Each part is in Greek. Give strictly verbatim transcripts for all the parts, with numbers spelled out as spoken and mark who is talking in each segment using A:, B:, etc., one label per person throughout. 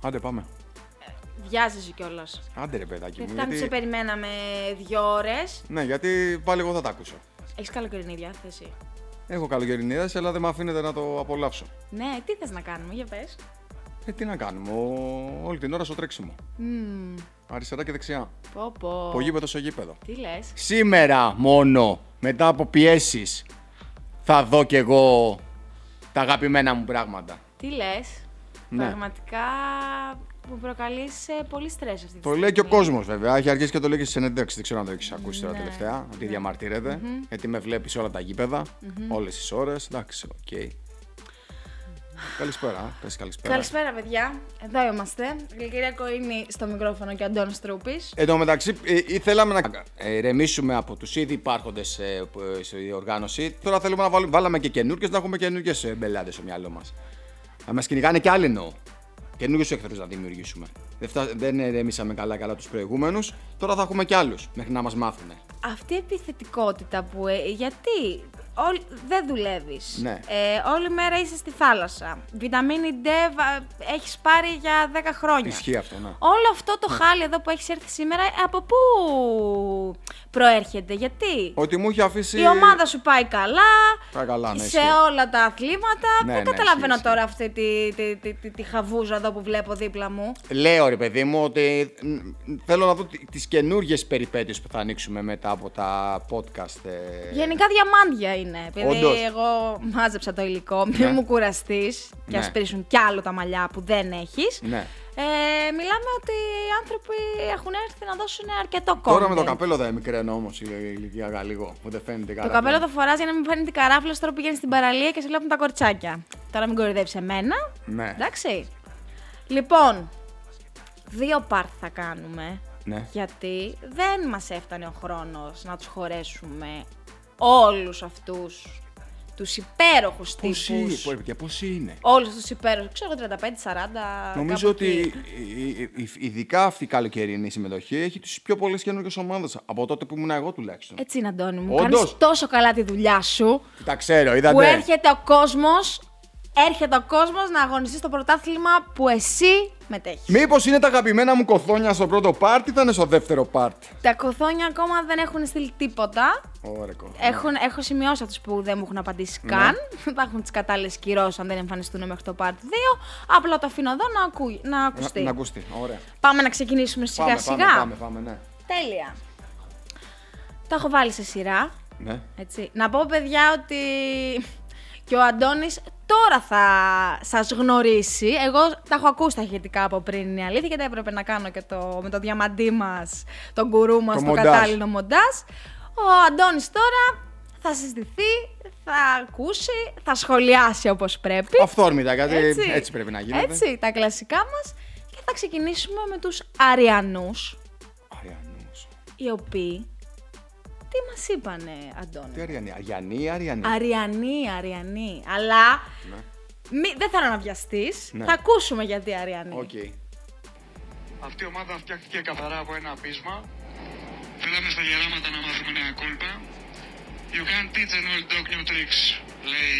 A: Άντε, πάμε.
B: Βιάζεσαι κιόλας.
A: Άντε, ρε παιδάκι μου.
B: Δεν φτάνει,
A: Γιατί...
B: σε περιμέναμε δύο ώρες.
A: Ναι, γιατί πάλι εγώ θα τα ακούσω.
B: Έχεις καλοκαιρινή διάθεση?
A: Έχω καλοκαιρινή διάθεση, αλλά δεν με αφήνετε να το απολαύσω.
B: Ναι, τι θες να κάνουμε, για πες.
A: Ε, τι να κάνουμε, ο... όλη την ώρα στο τρέξιμο.
B: Mm.
A: Αριστερά και δεξιά.
B: Πω, πω.
A: Από γήπεδο σε γήπεδο.
B: Τι λες?
A: Σήμερα μόνο, μετά από πιέσεις, θα δω κι εγώ τα αγαπημένα μου πράγματα.
B: Τι λες?
A: Ναι.
B: Πραγματικά μου προκαλείς ε, πολύ στρες αυτή τη στιγμή.
A: Το λέει και ο κόσμος βέβαια. Έχει αρχίσει και το λέει και στις συνεντεύξεις. Δεν ξέρω αν το έχεις ακούσει τώρα
B: Ναι.
A: τελευταία. Να τη διαμαρτύρεται.
B: Mm-hmm.
A: Γιατί με βλέπει σε όλα τα γήπεδα,
B: Mm-hmm.
A: όλες τις ώρες. Εντάξει, οκ. Okay. Καλησπέρα. Πες καλησπέρα.
B: Καλησπέρα, παιδιά. Εδώ είμαστε. Γλυκυρία Κοΐνη στο μικρόφωνο και ο Αντώνης Τρούπης.
A: Εν τω μεταξύ, ε, ήθελαμε να ηρεμήσουμε από τους ήδη υπάρχοντες ε, ε, στη οργάνωση. Τώρα θέλουμε να βάλουμε, βάλαμε και καινούργιες, να έχουμε καινούργιες ε, μπελάντες στο μυαλό μας. Να μας κυνηγάνε κι άλλοι εννοώ. Καινούργιους εχθρούς να δημιουργήσουμε. Δεν, φτά, δεν ηρεμήσαμε καλά-καλά τους προηγούμενους. Τώρα θα έχουμε κι άλλους μέχρι να μας μάθουνε.
B: Αυτή η επιθετικότητα που. Ε, γιατί όλ, δεν δουλεύεις.
A: Ναι.
B: Ε, όλη μέρα είσαι στη θάλασσα. Βιταμίνη D έχεις πάρει για δέκα χρόνια.
A: Ισχύει αυτό, ναι.
B: Όλο αυτό το χάλι εδώ που έχεις έρθει σήμερα, από πού προέρχεται, γιατί?
A: Ότι μου έχει αφήσει.
B: Η ομάδα σου πάει καλά,
A: πάει καλά, ναι,
B: σε
A: ισχύει.
B: όλα τα αθλήματα.
A: Ναι,
B: δεν
A: ναι,
B: καταλαβαίνω
A: ισχύει,
B: τώρα αυτή τη, τη, τη, τη, τη χαβούζα εδώ που βλέπω δίπλα μου.
A: Λέω ρε παιδί μου ότι θέλω να δω τις καινούργιες περιπέτειες που θα ανοίξουμε μετά από τα podcast. Ε...
B: Γενικά διαμάντια είναι. Επειδή
A: Όντως.
B: εγώ μάζεψα το υλικό, μην
A: Ναι.
B: μου κουραστείς και
A: Ναι.
B: ασπρίσουν κι άλλο τα μαλλιά που δεν έχεις.
A: Ναι.
B: Ε, μιλάμε ότι οι άνθρωποι έχουν έρθει να δώσουν αρκετό content.
A: Τώρα με το καπέλο θα μικραίνω όμως η ηλικία λίγο, που δεν φαίνεται καλά.
B: Το καπέλο το φοράς για να μην φαίνεται καράφλος, τώρα πηγαίνεις στην παραλία και σε βλέπουν τα κοριτσάκια. Τώρα μην κορυδεύεις εμένα.
A: Ναι.
B: Εντάξει. Λοιπόν, δύο part θα κάνουμε.
A: Ναι.
B: Γιατί δεν μας έφτανε ο χρόνος να τους χωρέσουμε όλους αυτούς τους υπέροχους
A: Πώς
B: τύπους.
A: είναι, και πώς είναι.
B: Όλους τους υπέροχους, ξέρω τριάντα πέντε σαράντα.
A: Νομίζω ότι η- η- η- ειδικά αυτή η καλοκαιρινή συμμετοχή έχει τις πιο πολλές καινούργιες ομάδες από τότε που ήμουν εγώ τουλάχιστον.
B: Έτσι είναι, Αντώνη μου.
A: Όντως.
B: Κάνεις τόσο καλά τη δουλειά σου.
A: Τα ξέρω, είδατε.
B: Που έρχεται ο κόσμος, έρχεται ο κόσμος να αγωνιστεί στο πρωτάθλημα που εσύ μετέχεις.
A: Μήπως είναι τα αγαπημένα μου κοθόνια στο πρώτο πάρτι ή θα είναι στο δεύτερο πάρτι.
B: Τα κοθόνια ακόμα δεν έχουν στείλει τίποτα.
A: Ωραία, κοθόνια.
B: Έχουν, έχω σημειώσει αυτούς που δεν μου έχουν απαντήσει
A: Ναι.
B: καν. Θα έχουν τις κατάλληλες κυρώσεις αν δεν εμφανιστούν μέχρι το πάρτι δύο. Απλά το αφήνω εδώ να, ακού, να ακουστεί.
A: Να, να ακουστεί, ωραία.
B: Πάμε να ξεκινήσουμε σιγά
A: Πάμε,
B: σιγά.
A: πάμε, πάμε, πάμε, ναι.
B: Τέλεια. Τα έχω βάλει σε σειρά.
A: Ναι.
B: Έτσι. Να πω, παιδιά, ότι και ο Αντώνης τώρα θα σας γνωρίσει. Εγώ τα έχω ακούσει τα ηχητικά από πριν, είναι η αλήθεια, γιατί έπρεπε να κάνω και το, με το διαμαντί μας, τον γκουρού μας,
A: Το
B: το,
A: μοντάζ.
B: κατάλληλο μοντάζ. Ο Αντώνης τώρα θα συζητηθεί, θα ακούσει, θα σχολιάσει όπως πρέπει.
A: Αυθόρμητα, γιατί έτσι, πρέπει να γίνεται.
B: Έτσι, τα κλασικά μας. Και θα ξεκινήσουμε με τους Αριανούς,
A: Αριανούς.
B: οι οποίοι, τι μας είπανε, Αντώνη?
A: Τι Αριανή, Αριανή ή Αριανή.
B: Αριανοί, Αριανοί. Αλλά
A: Ναι.
B: μη, δεν θέλω να βιαστείς.
A: Ναι.
B: Θα ακούσουμε γιατί Αριανοί.
A: Οκ.
C: Αυτή η ομάδα φτιάχτηκε καθαρά από ένα πείσμα. Θέλαμε στα γεράματα να μάθουμε νέα κόλπα. You can teach an old dog new tricks, λέει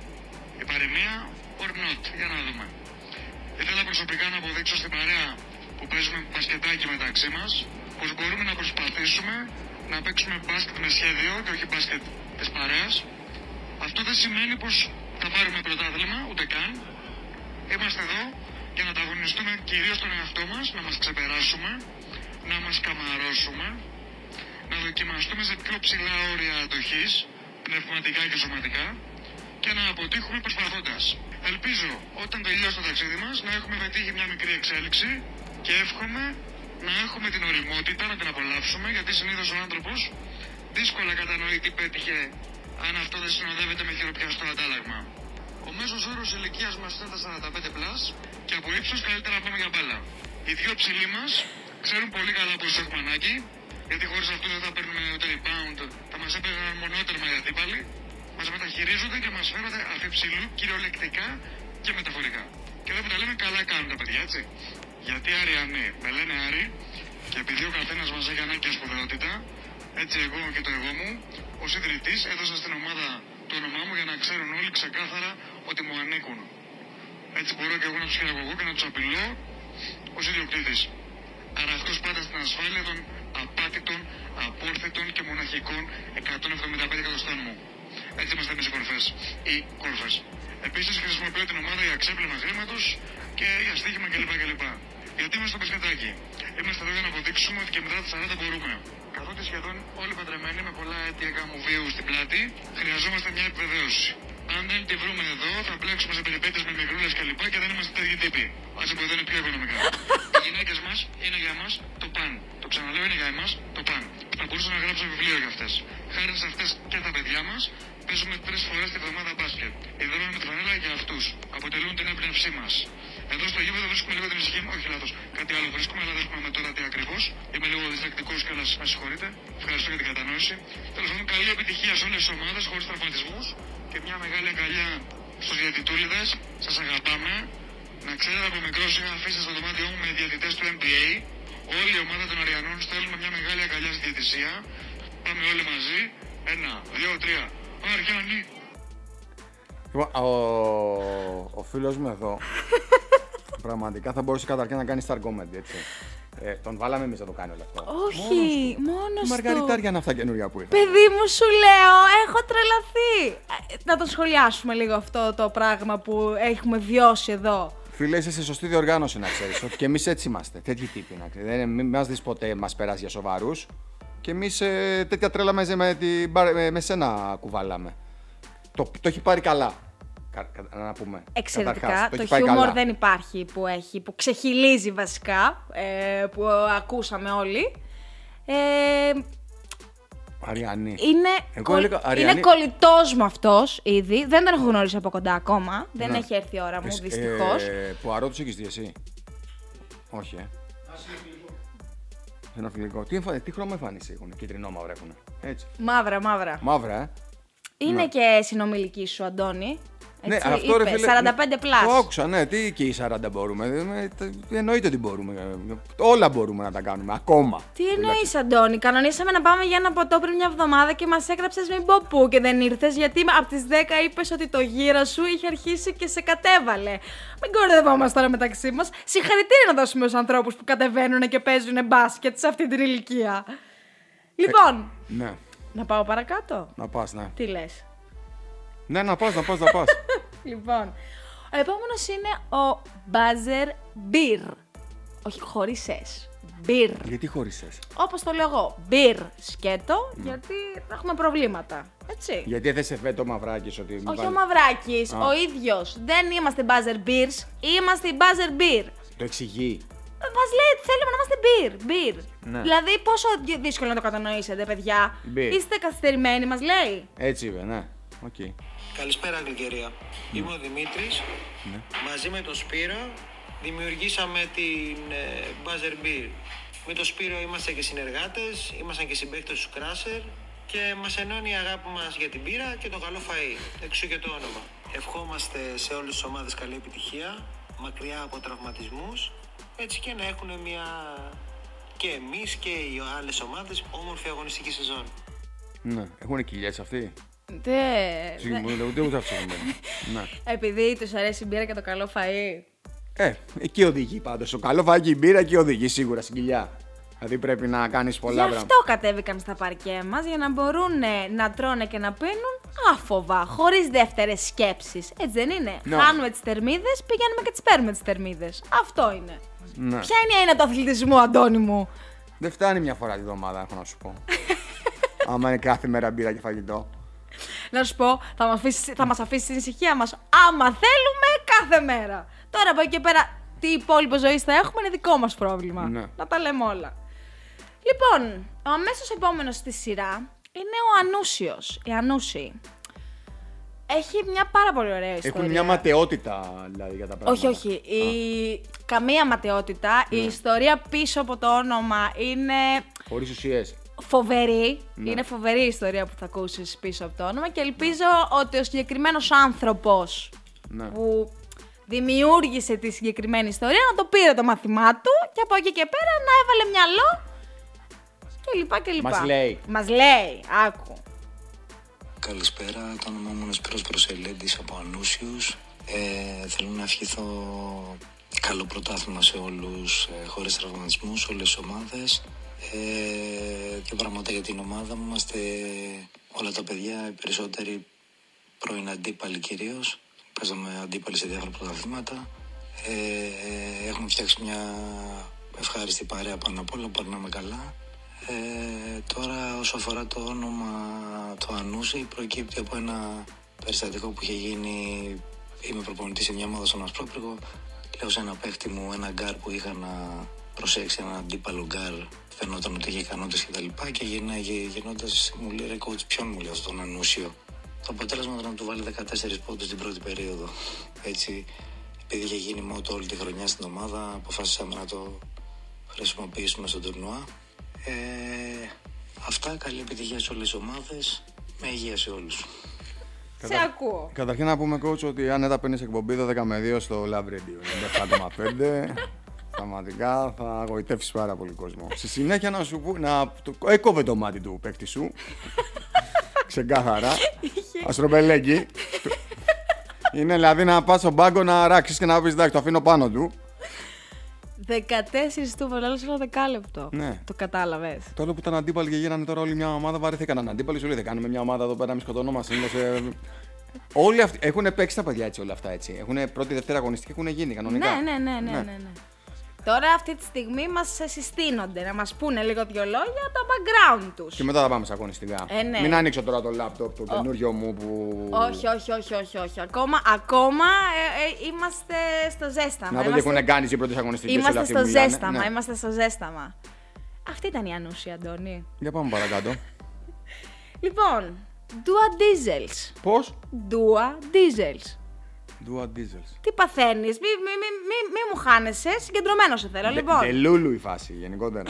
C: η παροιμία, or not. Για να δούμε. Ήθελα προσωπικά να αποδείξω στην παρέα που παίζουμε μπασκετάκι μεταξύ μας πως μπορούμε να προσπαθήσουμε να παίξουμε μπάσκετ με σχέδιο και όχι μπάσκετ της παρέας. Αυτό δεν σημαίνει πως θα πάρουμε πρωτάθλημα, ούτε καν. Είμαστε εδώ για να ανταγωνιστούμε κυρίως τον εαυτό μας, να μας ξεπεράσουμε, να μας καμαρώσουμε, να δοκιμαστούμε σε πιο ψηλά όρια αντοχής, πνευματικά και σωματικά, και να αποτύχουμε προσπαθώντας. Ελπίζω όταν τελειώσει το ταξίδι μας να έχουμε πετύχει μια μικρή εξέλιξη και εύχομαι να έχουμε την ωριμότητα να την απολαύσουμε, γιατί συνήθως ο άνθρωπος δύσκολα κατανοεί τι πέτυχε αν αυτό δεν συνοδεύεται με χειροπιαστό αντάλλαγμα. Ο μέσος όρος ηλικίας μας είναι τα σαράντα πέντε πλας και από ύψος καλύτερα να πάμε για μπάλα. Οι δύο ψηλοί μας ξέρουν πολύ καλά πως έχουμε ανάγκη, γιατί χωρίς αυτό δεν θα παίρνουμε ούτε rebound, θα μας έπαιρναν μονότερμα οι αντίπαλοι, μας μεταχειρίζονται και μας φέρονται αφιψηλού κυριολεκτικά και μεταφορικά. Και εδώ που τα λέμε καλά κάνουν τα παιδιά, έτσι. Γιατί Αριανοί με λένε Άρη, και επειδή ο καθένας μας έχει ανάγκη σπουδαιότητα, έτσι εγώ και το εγώ μου, ως ιδρυτής έδωσα στην ομάδα το όνομά μου για να ξέρουν όλοι ξεκάθαρα ότι μου ανήκουν. Έτσι μπορώ και εγώ να τους χειραγωγώ και να τους απειλώ ως ιδιοκτήτης. Αραχτός πάντα στην ασφάλεια των απάτητων, απόρθετων και μοναχικών εκατόν εβδομήντα πέντε εκατοστών μου. Έτσι είμαστε εμείς οι κορυφές ή κόρφες. Επίσης χρησιμοποιώ την ομάδα για ξέπλυμα χρήματος και για στοίχημα κλπ. κλπ. Γιατί είμαστε στο μπασκετάκι. Είμαστε εδώ για να αποδείξουμε ότι και μετά τα σαράντα μπορούμε. Καθότι σχεδόν όλοι παντρεμένοι με πολλά αίτια γάμου βίου στην πλάτη, χρειαζόμαστε μια επιβεβαίωση. Αν δεν τη βρούμε εδώ, θα πλέξουμε σε περιπέτειες με μικρούλες κλπ. Και δεν είμαστε τέτοιοι τύποι. Ας που δεν είναι πιο οικονομικά. Οι γυναίκες μας είναι για μας το παν. Το ξαναλέω, είναι για εμάς το παν. Θα μπορούσα να γράψω βιβλίο για αυτές. Χάρη σε αυτές και τα παιδιά μας, παίζουμε τρεις φορές τη βδομάδα μπάσκετ. Ιδρύουμε με τη φανέλα για αυτούς. Αποτελούν την έμπνευσή μας. Εδώ στο γήπεδο βρίσκουμε λίγο την ησυχία μου. Όχι λάθος. Κάτι άλλο βρίσκουμε, αλλά δεν πούμε τώρα τι ακριβώς. Είμαι λίγο διστακτικός και όλα με συγχωρείτε. Ευχαριστώ για την κατανόηση. Τέλος πάντων, καλή επιτυχία σε όλες τις ομάδες χωρίς τραυματισμούς και μια μεγάλη αγκαλιά στους διαιτητούλιδες. Σας αγαπάμε. Να ξέρετε, από μικρός είχα αφήσει στο δωμάτιό μου με διαιτητές του N B A. Όλη η ομάδα των Αριανών στέλνουμε μια μεγάλη αγκαλιά στη διαιτησία. Πάμε όλοι μαζί. Ένα, δύο, τρία. Αριανοί.
A: Λοιπόν, ο, ο φίλος μου εδώ πραγματικά θα μπορούσε καταρχήν να κάνει star comedy, έτσι. Ε, τον βάλαμε εμείς να το κάνει όλο αυτό.
B: Όχι, μόνος του.
A: Μαργαριτάρια είναι αυτά καινούργια που ήρθα.
B: Παιδί μου, σου λέω, έχω τρελαθεί. Ε, Να το σχολιάσουμε λίγο αυτό το πράγμα που έχουμε βιώσει εδώ.
A: Φίλε, είσαι σε σωστή διοργάνωση να ξέρεις. Ότι και εμείς έτσι είμαστε. Τέτοιοι τύποι να ξέρεις. Δεν μην μας δεις ποτέ μας περάσει για σοβαρούς. Και εμείς ε, τέτοια τρέλα με, με, με, με σένα κουβάλαμε. Το, το έχει πάρει καλά. Κα, κα, να πούμε.
B: Εξαιρετικά.
A: Καταρχάς,
B: το χιούμορ δεν υπάρχει που έχει, που ξεχυλίζει βασικά, ε, που ακούσαμε όλοι. Ε,
A: Αριανή.
B: είναι
A: Εγώ
B: κολ,
A: έλεγα Αριανή.
B: είναι κολλητός μου αυτός ήδη. Δεν τον έχω γνωρίσει από κοντά ακόμα. Δεν
A: Ναι.
B: έχει έρθει η ώρα μου,
A: Εσύ,
B: δυστυχώς.
A: Ε, που αρώτους έχεις δει εσύ. Όχι, ε. Ένα φιλικό. Τι, εμφα... τι χρώμα εμφάνιση έχουν, κίτρινό μαύρα έχουν. Έτσι.
B: Μαύρα, μαύρα.
A: Μαύρα, ε.
B: Είναι
A: Ναι.
B: και συνομιλική σου, Αντώνη.
A: Ναι,
B: Έτσι,
A: αυτό ρε
B: είπε,
A: φίλε.
B: σαράντα πέντε πλάς.
A: Το άκουσα, ναι. Τι και οι σαράντα μπορούμε. Ε, ε, Εννοείται ότι μπορούμε. Όλα μπορούμε να τα κάνουμε. Ακόμα.
B: Τι εννοείς, Αντώνη, κανονίσαμε να πάμε για ένα ποτό πριν μια εβδομάδα και μας έγραψες μην πω πού και δεν ήρθες γιατί από τις δέκα είπες ότι το γύρο σου είχε αρχίσει και σε κατέβαλε. Μην κοροϊδευόμαστε τώρα μεταξύ μας. Συγχαρητήρια να δώσουμε στους ανθρώπους που κατεβαίνουν και παίζουν μπάσκετ σε αυτή την ηλικία. Λοιπόν,
A: Ναι.
B: να πάω παρακάτω.
A: Να πας, ναι.
B: Τι λες?
A: Ναι, να πας, να πας, να πας.
B: Λοιπόν, ο επόμενος είναι ο Buzzer Beer. Όχι χωρίς S. Beer.
A: Γιατί χώρισες?
B: Όπως το λέω εγώ. Beer σκέτο, γιατί θα έχουμε προβλήματα. Έτσι.
A: Γιατί έθεσε φέτο μαυράκης ότι. μου
B: Όχι ο
A: βάλε-
B: Μαυράκης,
A: Α.
B: ο ίδιος. Δεν είμαστε Buzzer Beers, είμαστε οι Buzzer Beer.
A: Το εξηγεί.
B: Μας λέει ότι θέλουμε να είμαστε beer. beer.
A: Ναι.
B: Δηλαδή, πόσο δύσκολο να το κατανοήσετε, παιδιά.
A: Beer.
B: Είστε καθυστερημένοι, μας λέει.
A: Έτσι είπε, ναι. Οκ.
D: Καλησπέρα Γλυκερία. Είμαι ο Δημήτρης. Μαζί με τον Σπύρο δημιουργήσαμε την ε, Buzzer Beer. Με τον Σπύρο είμαστε και συνεργάτες, ήμασταν και συμπαίκτες του Κράσερ και μας ενώνει η αγάπη μας για την πύρα και το καλό φαΐ. Εξού και το όνομα. Ευχόμαστε σε όλες τις ομάδες καλή επιτυχία, μακριά από τραυματισμούς, έτσι και να έχουν μια και εμείς και οι άλλες ομάδες όμορφη αγωνιστική σεζόν.
A: Ναι. Έχουν κοιλιές αυτοί.
B: Δε,
A: Συγγνώμη, ούτε ούτε αυτό δεν Ναι.
B: Επειδή τους αρέσει η μπύρα και το καλό φαΐ.
A: Ε, εκεί οδηγεί πάντως. Το καλό φάκι η μπύρα εκεί οδηγεί σίγουρα στην κοιλιά. Δηλαδή πρέπει να κάνεις πολλά
B: Γι'
A: πράγματα.
B: αυτό κατέβηκαν στα παρκέ μας, για να μπορούν να τρώνε και να πίνουν άφοβα, χωρίς δεύτερες σκέψεις. Έτσι δεν είναι?
A: Ναι.
B: Χάνουμε τις θερμίδες, πηγαίνουμε και τις παίρνουμε τις θερμίδες. Αυτό είναι.
A: Ναι.
B: Ποια είναι η έννοια του αθλητισμού, Αντώνη μου?
A: Δεν φτάνει μια φορά τη βδομάδα, έχω να σου πω. Άμα είναι κάθε μέρα μπύρα και φαγητό.
B: Να σου πω, θα μας αφήσεις, θα μας αφήσεις την ησυχία μας άμα θέλουμε κάθε μέρα. Τώρα από εκεί και πέρα, τι υπόλοιπο ζωής θα έχουμε είναι δικό μας πρόβλημα.
A: Ναι.
B: Να τα λέμε όλα. Λοιπόν, ο αμέσως επόμενος στη σειρά είναι ο Ανούσιος. Η Ανούση. Έχει μια πάρα πολύ ωραία ιστορία.
A: Έχουν μια ματαιότητα δηλαδή για τα πράγματα.
B: Όχι, όχι. Η... Καμία ματαιότητα.
A: Ναι.
B: Η ιστορία πίσω από το όνομα είναι
A: Χωρίς ουσίες.
B: φοβερή.
A: Ναι.
B: Είναι φοβερή η ιστορία που θα ακούσεις πίσω από το όνομα και ελπίζω ότι ο συγκεκριμένος άνθρωπος
A: Ναι.
B: που δημιούργησε τη συγκεκριμένη ιστορία να το πήρε το μάθημά του και από εκεί και πέρα να έβαλε μυαλό και λοιπά και λοιπά.
A: Μας λέει.
B: Μας λέει, άκου.
E: Καλησπέρα, το όνομά μου είναι Σπύρος Προσελέντης από Ανούσιους. Ε, θέλω να ευχηθώ καλό πρωτάθλημα σε όλους, ε, χωρίς τραυματισμούς, όλες τις ομάδες. Ε, και πράγματα για την ομάδα μου, είμαστε όλα τα παιδιά, οι περισσότεροι πρώην αντίπαλοι κυρίως. Παίζαμε αντίπαλοι σε διάφορα πρωταθλήματα. Ε, έχουμε φτιάξει μια ευχάριστη παρέα πάνω απ' όλα, περνάμε καλά. Ε, τώρα όσο αφορά το όνομα το Ανούση, προκύπτει από ένα περιστατικό που είχε γίνει. Είμαι προπονητής σε μια ομάδα στον Ασπρόπυργο. Λέω σε ένα παίχτη μου, ένα γκάρ που είχα να προσέξει, ένα αντίπαλο γκάρ, φαινόταν ότι είχε ικανότητες και τα λοιπά, και γινώντας μου λέει, ρε coach, ποιον μου λέει αυτόν τον Ανούσιο. Το αποτέλεσμα ήταν να του βάλει δεκατέσσερις πόντους την πρώτη περίοδο. Έτσι, επειδή είχε γίνει μότο όλη τη χρονιά στην ομάδα, αποφάσισαμε να το χρησιμοποιήσουμε στο τουρνουά. Ε, αυτά, καλή επιτυχία σε όλες τις ομάδες, με υγεία σε όλους.
B: Σε ακούω.
A: Καταρχήν να πούμε, coach, ότι αν δεν παίρνεις εκπομπή δώδεκα με δύο στο Love Radio, επτά κόμμα πέντε, πραγματικά θα αγωγητεύσεις πάρα πολύ κόσμο. Στη συνέχεια να σου πω, να το, έκοβε το μάτι του παίκτη σου, ξεκάθαρα, αστρομπελέκι. Είναι δηλαδή να πας στον πάγκο να ράξεις και να πεις, εντάξει, το αφήνω πάνω του.
B: δεκατέσσερις του βάλε ένα δεκάλεπτο.
A: Ναι.
B: Το κατάλαβες.
A: Τώρα που ήταν αντίπαλοι και γίνανε τώρα όλη μια ομάδα, βαρεθήκαν. Αντίπαλοι σου λέει: δεν κάνουμε μια ομάδα εδώ πέρα, μη σκοτωνόμαστε. Σε... Όλοι αυτοί έχουν παίξει τα παιδιά έτσι όλα αυτά έτσι. Έχουν πρώτη, δευτέρα αγωνιστική, έχουν γίνει κανονικά.
B: Ναι, ναι, ναι, ναι, ναι, ναι. Τώρα αυτή τη στιγμή μας συστήνονται να μας πούνε λίγο δυο λόγια το background τους.
A: Και μετά θα πάμε σε αγωνιστικά.
B: Ε, ναι.
A: Μην ανοίξω τώρα το λάπτοπ, το καινούριο μου που.
B: Όχι, όχι, όχι, όχι, όχι. Ακόμα, ακόμα ε, ε, είμαστε στο ζέσταμα.
A: Να δω τι έχουν κάνει οι πρώτες αγωνιστικές.
B: Είμαστε στο ζέσταμα,
A: ναι.
B: είμαστε στο ζέσταμα. Αυτή ήταν η Ανούση, Αντώνη.
A: Για πάμε παρακάτω.
B: Λοιπόν, Dua Diesels.
A: Πώς?
B: Dua Diesels.
A: Dua Diesels.
B: Τι παθαίνεις, μη, μη, μη, μη, μη μου χάνεσαι, συγκεντρωμένο σε θέλω, λοιπόν.
A: Τελούλου η φάση, γενικότερα.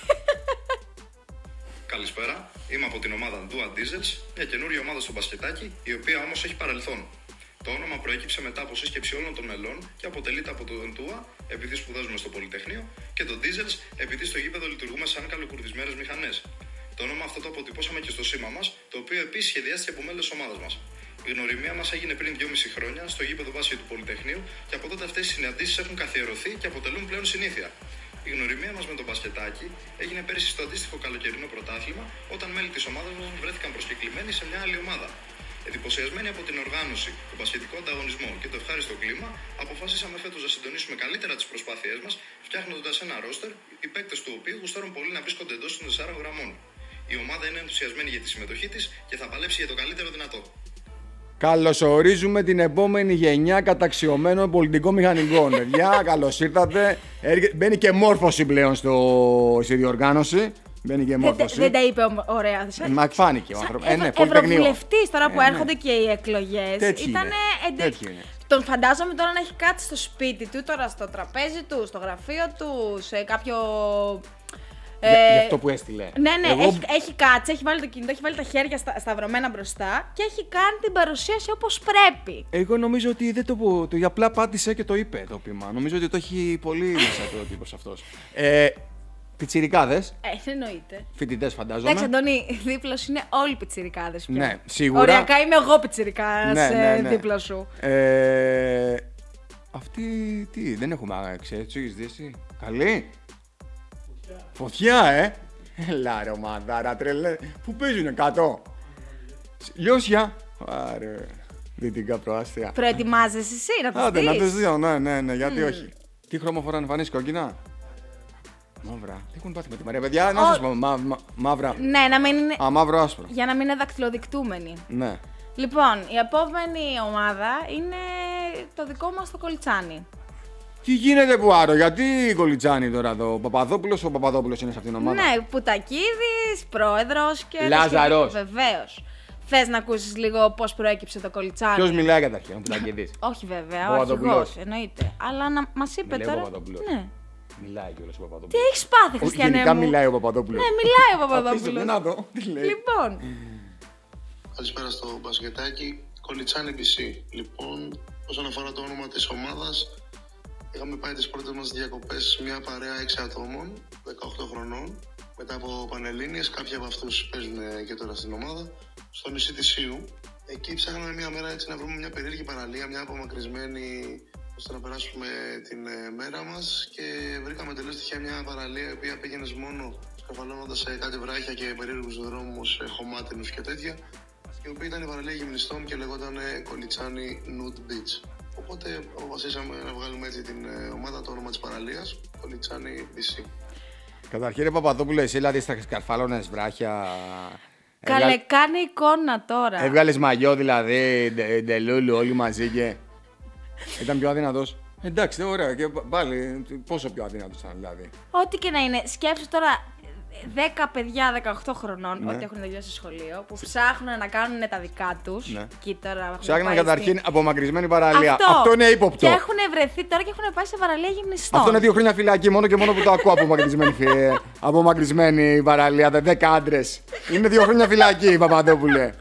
F: Καλησπέρα, είμαι από την ομάδα Dua Diesels, μια καινούργια ομάδα στο μπασκετάκι, η οποία όμως έχει παρελθόν. Το όνομα προέκυψε μετά από σύσκεψη όλων των μελών και αποτελείται από τον Dua, επειδή σπουδάζουμε στο Πολυτεχνείο, και τον Diesels, επειδή στο γήπεδο λειτουργούμε σαν καλοκουρδισμένες μηχανές. Το όνομα αυτό το αποτυπώσαμε και στο σήμα μας, το οποίο επίσης σχεδιάστηκε από μέλος της ομάδας μας. Η γνωριμία μας έγινε πριν δυόμιση χρόνια στο γήπεδο μπάσκετ του Πολυτεχνείου και από τότε αυτές οι συναντήσεις έχουν καθιερωθεί και αποτελούν πλέον συνήθεια. Η γνωριμία μας με το μπασκετάκι έγινε πέρυσι στο αντίστοιχο καλοκαιρινό πρωτάθλημα, όταν μέλη της ομάδας μας βρέθηκαν προσκεκλημένοι σε μια άλλη ομάδα. Εντυπωσιασμένοι από την οργάνωση, τον μπασκετικό ανταγωνισμό και το ευχάριστο κλίμα, αποφάσισαμε φέτος να συντονίσουμε καλύτερα τις προσπάθειές μας, φτιάχνοντας ένα ρόστερ, οι παίκτες του οποίου γουστάρουν πολύ να βρίσκονται εντός των τεσσάρων γραμμών. Η ομάδα είναι ενθουσιασμένη για τη συμμετοχή της και θα παλέψει για το καλύτερο δυνατό.
A: Καλωσορίζουμε την επόμενη γενιά καταξιωμένων πολιτικών μηχανικών. Παιδιά, καλώς ήρθατε. Μπαίνει και μόρφωση πλέον στο... στη διοργάνωση. Μπαίνει και μόρφωση.
B: Δεν, δεν τα είπε ωραία.
A: Ε, μα εκφάνηκε ο άνθρωπος. Ε, ναι,
B: Ευρωβουλευτής τώρα που
A: ε, ναι.
B: έρχονται και οι εκλογές.
A: Τέτοιοι
B: Ήτανε
A: είναι.
B: εντε... είναι. Τον φαντάζομαι τώρα να έχει κάτσει στο σπίτι του, τώρα στο τραπέζι του, στο γραφείο του, σε κάποιο.
A: Για, ε, γι' αυτό που έστειλε.
B: Ναι, ναι,
A: Εγώ...
B: έχει, έχει κάτσει, έχει βάλει το κινητό, έχει βάλει τα χέρια στα, σταυρωμένα μπροστά και έχει κάνει την παρουσίαση όπως πρέπει.
A: Εγώ νομίζω ότι δεν το πω. Το απλά πάτησε και το είπε το πείμα. Νομίζω ότι το έχει πολύ μέσα το τύπος αυτός. Ε, πιτσιρικάδες.
B: Ε, εννοείται.
A: Φοιτητές, φαντάζομαι.
B: Εντάξει, Αντώνη, δίπλος είναι όλοι πιτσιρικάδες πια.
A: Ναι, σίγουρα.
B: Οριακά είμαι εγώ πιτσιρικάς
A: ναι, ναι, ναι.
B: δίπλα σου.
A: Ε, αυτή τι, δεν έχουμε, ξέρεις, τι έχεις δει εσύ. Καλή. Φωτιά, ε! Έλα ρε ομαδάρα, τρελέ. Πού παίζουνε, κάτω. Λιώσια. Άρε, δυτικά προάστια.
B: Προετοιμάζεσαι εσύ να τους
A: Άντε,
B: δεις.
A: να τις δω, ναι, ναι, ναι, γιατί
B: Mm.
A: όχι. Τι χρώμα φοράνε, φανείς κόκκινα. Μαύρα. Τι έχουν πάθει με τη Μαρία, παιδιά, να σας πω, μα, μα, μαύρα.
B: Ναι, να μην είναι...
A: Α, μαύρο άσπρο.
B: για να μην είναι δακτυλοδεικτούμενοι.
A: Ναι.
B: Λοιπόν, η επόμενη ομάδα είναι το δικό μας το Κολιτσάνι.
A: Τι γίνεται που άρω, γιατί κολιτσάνι τώρα εδώ, ο Παπαδόπουλος, ο Παπαδόπουλος είναι σε αυτήν την ομάδα.
B: Ναι, Πουτακίδης, πρόεδρος και...
A: Λάζαρος.
B: Βεβαίως. Θες να ακούσεις λίγο πώς προέκυψε το Κολιτσάνι?
A: Ποιος μιλάει καταρχήν, ο Πουτακίδης.
B: Όχι βέβαια, ο
A: Παπαδόπουλος.
B: αρχηγός, εννοείται. Αλλά να μας είπε
A: Μιλάει ο
B: τώρα...
A: Παπαδόπουλος.
B: Ναι.
A: Μιλάει κιόλας ο Παπαδόπουλος.
B: Τι έχεις πάθει,
A: Όχι,
B: Χριστιανέ
A: γενικά
B: μου?
A: μιλάει ο Παπαδόπουλος.
B: Ναι, μιλάει ο
A: Αφήστε
B: Παπαδόπουλος.
A: με να δω, τι λέει.
B: Λοιπόν,
C: Καλησπέρα στο μπασκετάκι. Κολιτσάνι μπι σι. Λοιπόν, όσον αφορά το όνομα της ομάδας, είχαμε πάει τις πρώτες μας διακοπές μια παρέα έξι ατόμων, δεκαοκτώ χρονών. Μετά από Πανελλήνιες, κάποιοι από αυτούς παίζουν και τώρα στην ομάδα, στο νησί της Σίου. Εκεί ψάχναμε μια μέρα έτσι να βρούμε μια περίεργη παραλία, μια απομακρυσμένη ώστε να περάσουμε την ε, μέρα μας και βρήκαμε τελείως τυχαία μια παραλία η οποία πήγαινες μόνο σκαφαλώνοντας σε κάτι βράχια και περίεργους δρόμους, ε, χωμάτινους και τέτοια, η οποία ήταν η παραλία γυμνιστών και λεγόταν Κολιτσάνι Nude Beach. Οπότε αποφασίσαμε να βγάλουμε έτσι την ε, ομάδα, το όνομα της παραλίας, Κολιτσάνι μπι σι.
A: Καταρχήν, ρε Παπαδόπουλο, εσύ δηλαδή στα σκαρφάλωνες βράχια.
B: Καλέ, κάνε εικόνα τώρα.
A: Έβγαλες μαγιό δηλαδή, ντε, ντελούλου όλοι μαζί και. Ήταν πιο αδύνατος. Εντάξει, ωραία, και πάλι πόσο πιο αδύνατος ήταν δηλαδή.
B: Ό,τι και να είναι. Σκέψου τώρα δέκα παιδιά δεκαοκτώ χρονών,
A: Ναι.
B: ότι έχουν τελειώσει σχολείο, που ψάχνουν να κάνουν τα δικά τους.
A: Ναι.
B: Και τώρα έχουν
A: Ψάχναν
B: πάει
A: καταρχήν
B: στη-
A: απομακρυσμένη παραλία.
B: Αυτό.
A: Αυτό είναι ύποπτο.
B: Και έχουν βρεθεί τώρα και έχουν πάει σε παραλία γυμνιστών.
A: Αυτό είναι δύο χρόνια φυλακή, μόνο και μόνο που το ακούω απομακρυσμένη, φι- απομακρυσμένη παραλία. Δέκα άντρες. Είναι δύο χρόνια φυλακή, Παπαδόπουλε.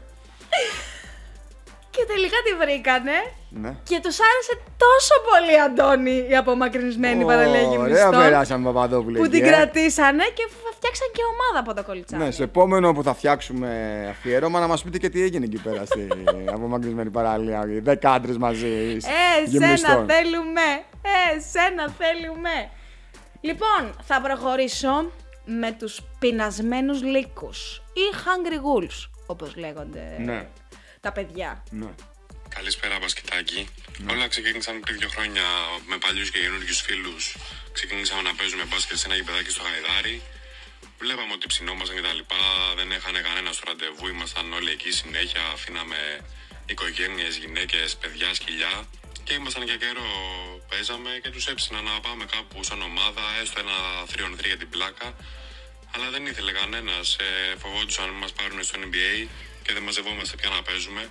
B: Και τελικά τη βρήκανε.
A: Ναι.
B: Και τους άρεσε τόσο πολύ, Αντώνη, η απομακρυσμένη παραλία
A: Ωραία,
B: γυμνιστών.
A: περάσαμε, Παπαδόπουλε.
B: Που
A: εκεί,
B: την
A: ε.
B: κρατήσανε και φτιάξαν και ομάδα από το κολιτσάνι.
A: Ναι, στο επόμενο που θα φτιάξουμε αφιέρωμα να μας πείτε και τι έγινε εκεί πέρα στη απομακρυσμένη παραλία. Δέκα άντρες μαζί.
B: Ε,
A: γυμνιστών.
B: σένα θέλουμε. Ε, σένα θέλουμε. Λοιπόν, θα προχωρήσω με τους πεινασμένους λύκους ή hungry wolves, όπως λέγονται
A: Ναι.
B: τα παιδιά.
A: Ναι.
F: Καλησπέρα, Μπασκετάκι. Όλα ξεκίνησαν πριν δύο χρόνια με παλιούς και καινούργιους φίλους. Ξεκίνησαμε να παίζουμε μπάσκετ σε ένα γηπεδάκι στο Γαϊδάρι. Βλέπαμε ότι ψινόμασταν και τα λοιπά, δεν έχανε κανένα στο ραντεβού, ήμασταν όλοι εκεί συνέχεια. Αφήναμε οικογένειες, γυναίκες, παιδιά, σκυλιά. Και ήμασταν για καιρό, παίζαμε και τους έψηνα να πάμε κάπου σαν ομάδα, έστω ένα τρία on τρία για την πλάκα. Αλλά δεν ήθελε κανένας, ε, φοβόντουσαν να μας πάρουν στο N B A και δεν μαζευόμαστε πια να παίζουμε.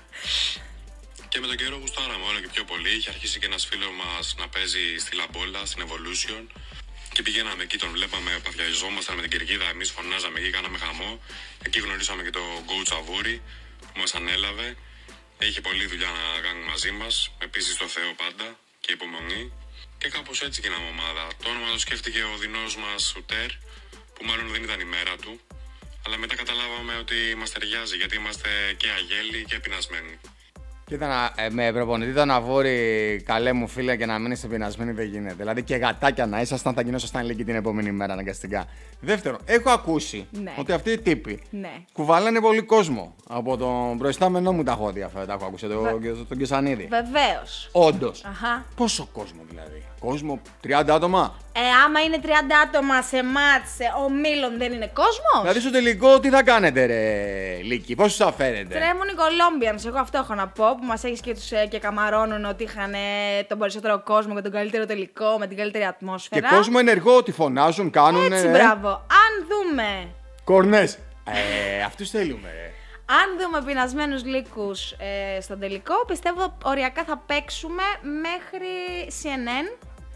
F: Και με τον καιρό γουστάραμε όλο και πιο πολύ. Είχε αρχίσει και ένας φίλος μας να παίζει στη Λαμπόλα, στην Evolution. Και πηγαίναμε εκεί, τον βλέπαμε, παθιαζόμασταν με την κερκίδα. Εμείς φωνάζαμε εκεί, κάναμε χαμό. Εκεί γνωρίσαμε και τον coach Αβούρη που μας ανέλαβε. Είχε πολλή δουλειά να κάνει μαζί μας. Με πίστη στο Θεό πάντα και υπομονή. Και κάπως έτσι γίναμε ομάδα. Το όνομα το σκέφτηκε ο δεινός μας Σουτέρ, που μάλλον δεν ήταν η μέρα του. Αλλά μετά καταλάβαμε ότι μας ταιριάζει γιατί είμαστε και αγέλοι και πεινασμένοι.
A: Κοίτα, ε, με προπονητή τον Αβούρη, καλέ μου φίλε, και να μην είστε πεινασμένοι δεν γίνεται. Δηλαδή και γατάκια να ήσασταν, θα γινόσασταν λίγοι την επόμενη μέρα αναγκαστικά. Δεύτερον, έχω ακούσει
B: Ναι.
A: ότι αυτοί οι τύποι
B: Ναι.
A: κουβαλάνε πολύ κόσμο. Από τον προϊστάμενό μου τα έχω δει αυτά, τα έχω ακούσει, τον, τον, τον Κεσανίδη.
B: Βεβαίως.
A: Όντως.
B: Αχα.
A: Πόσο κόσμο δηλαδή. Κόσμο, τριάντα άτομα.
B: Ε, άμα είναι τριάντα άτομα σε μάτς, σε ομίλων, δεν είναι κόσμος.
A: Δηλαδή στο τελικό τι θα κάνετε, ρε Λίκη, πώς θα φέρετε.
B: Τρέμουν οι Colombians, εγώ αυτό έχω να πω, που μας έχεις και τους ε, και καμαρώνουν ότι είχαν ε, τον περισσότερο κόσμο και τον καλύτερο τελικό, με την καλύτερη
A: Και
B: ατμόσφαιρα.
A: κόσμο ενεργό, ότι φωνάζουν, κάνουν.
B: Έτσι, μπράβο. Αν δούμε,
A: Κορνές. Ε, αυτούς θέλουμε, ρε.
B: αν δούμε πεινασμένους λύκους ε, στον τελικό, πιστεύω οριακά θα παίξουμε μέχρι σι εν εν,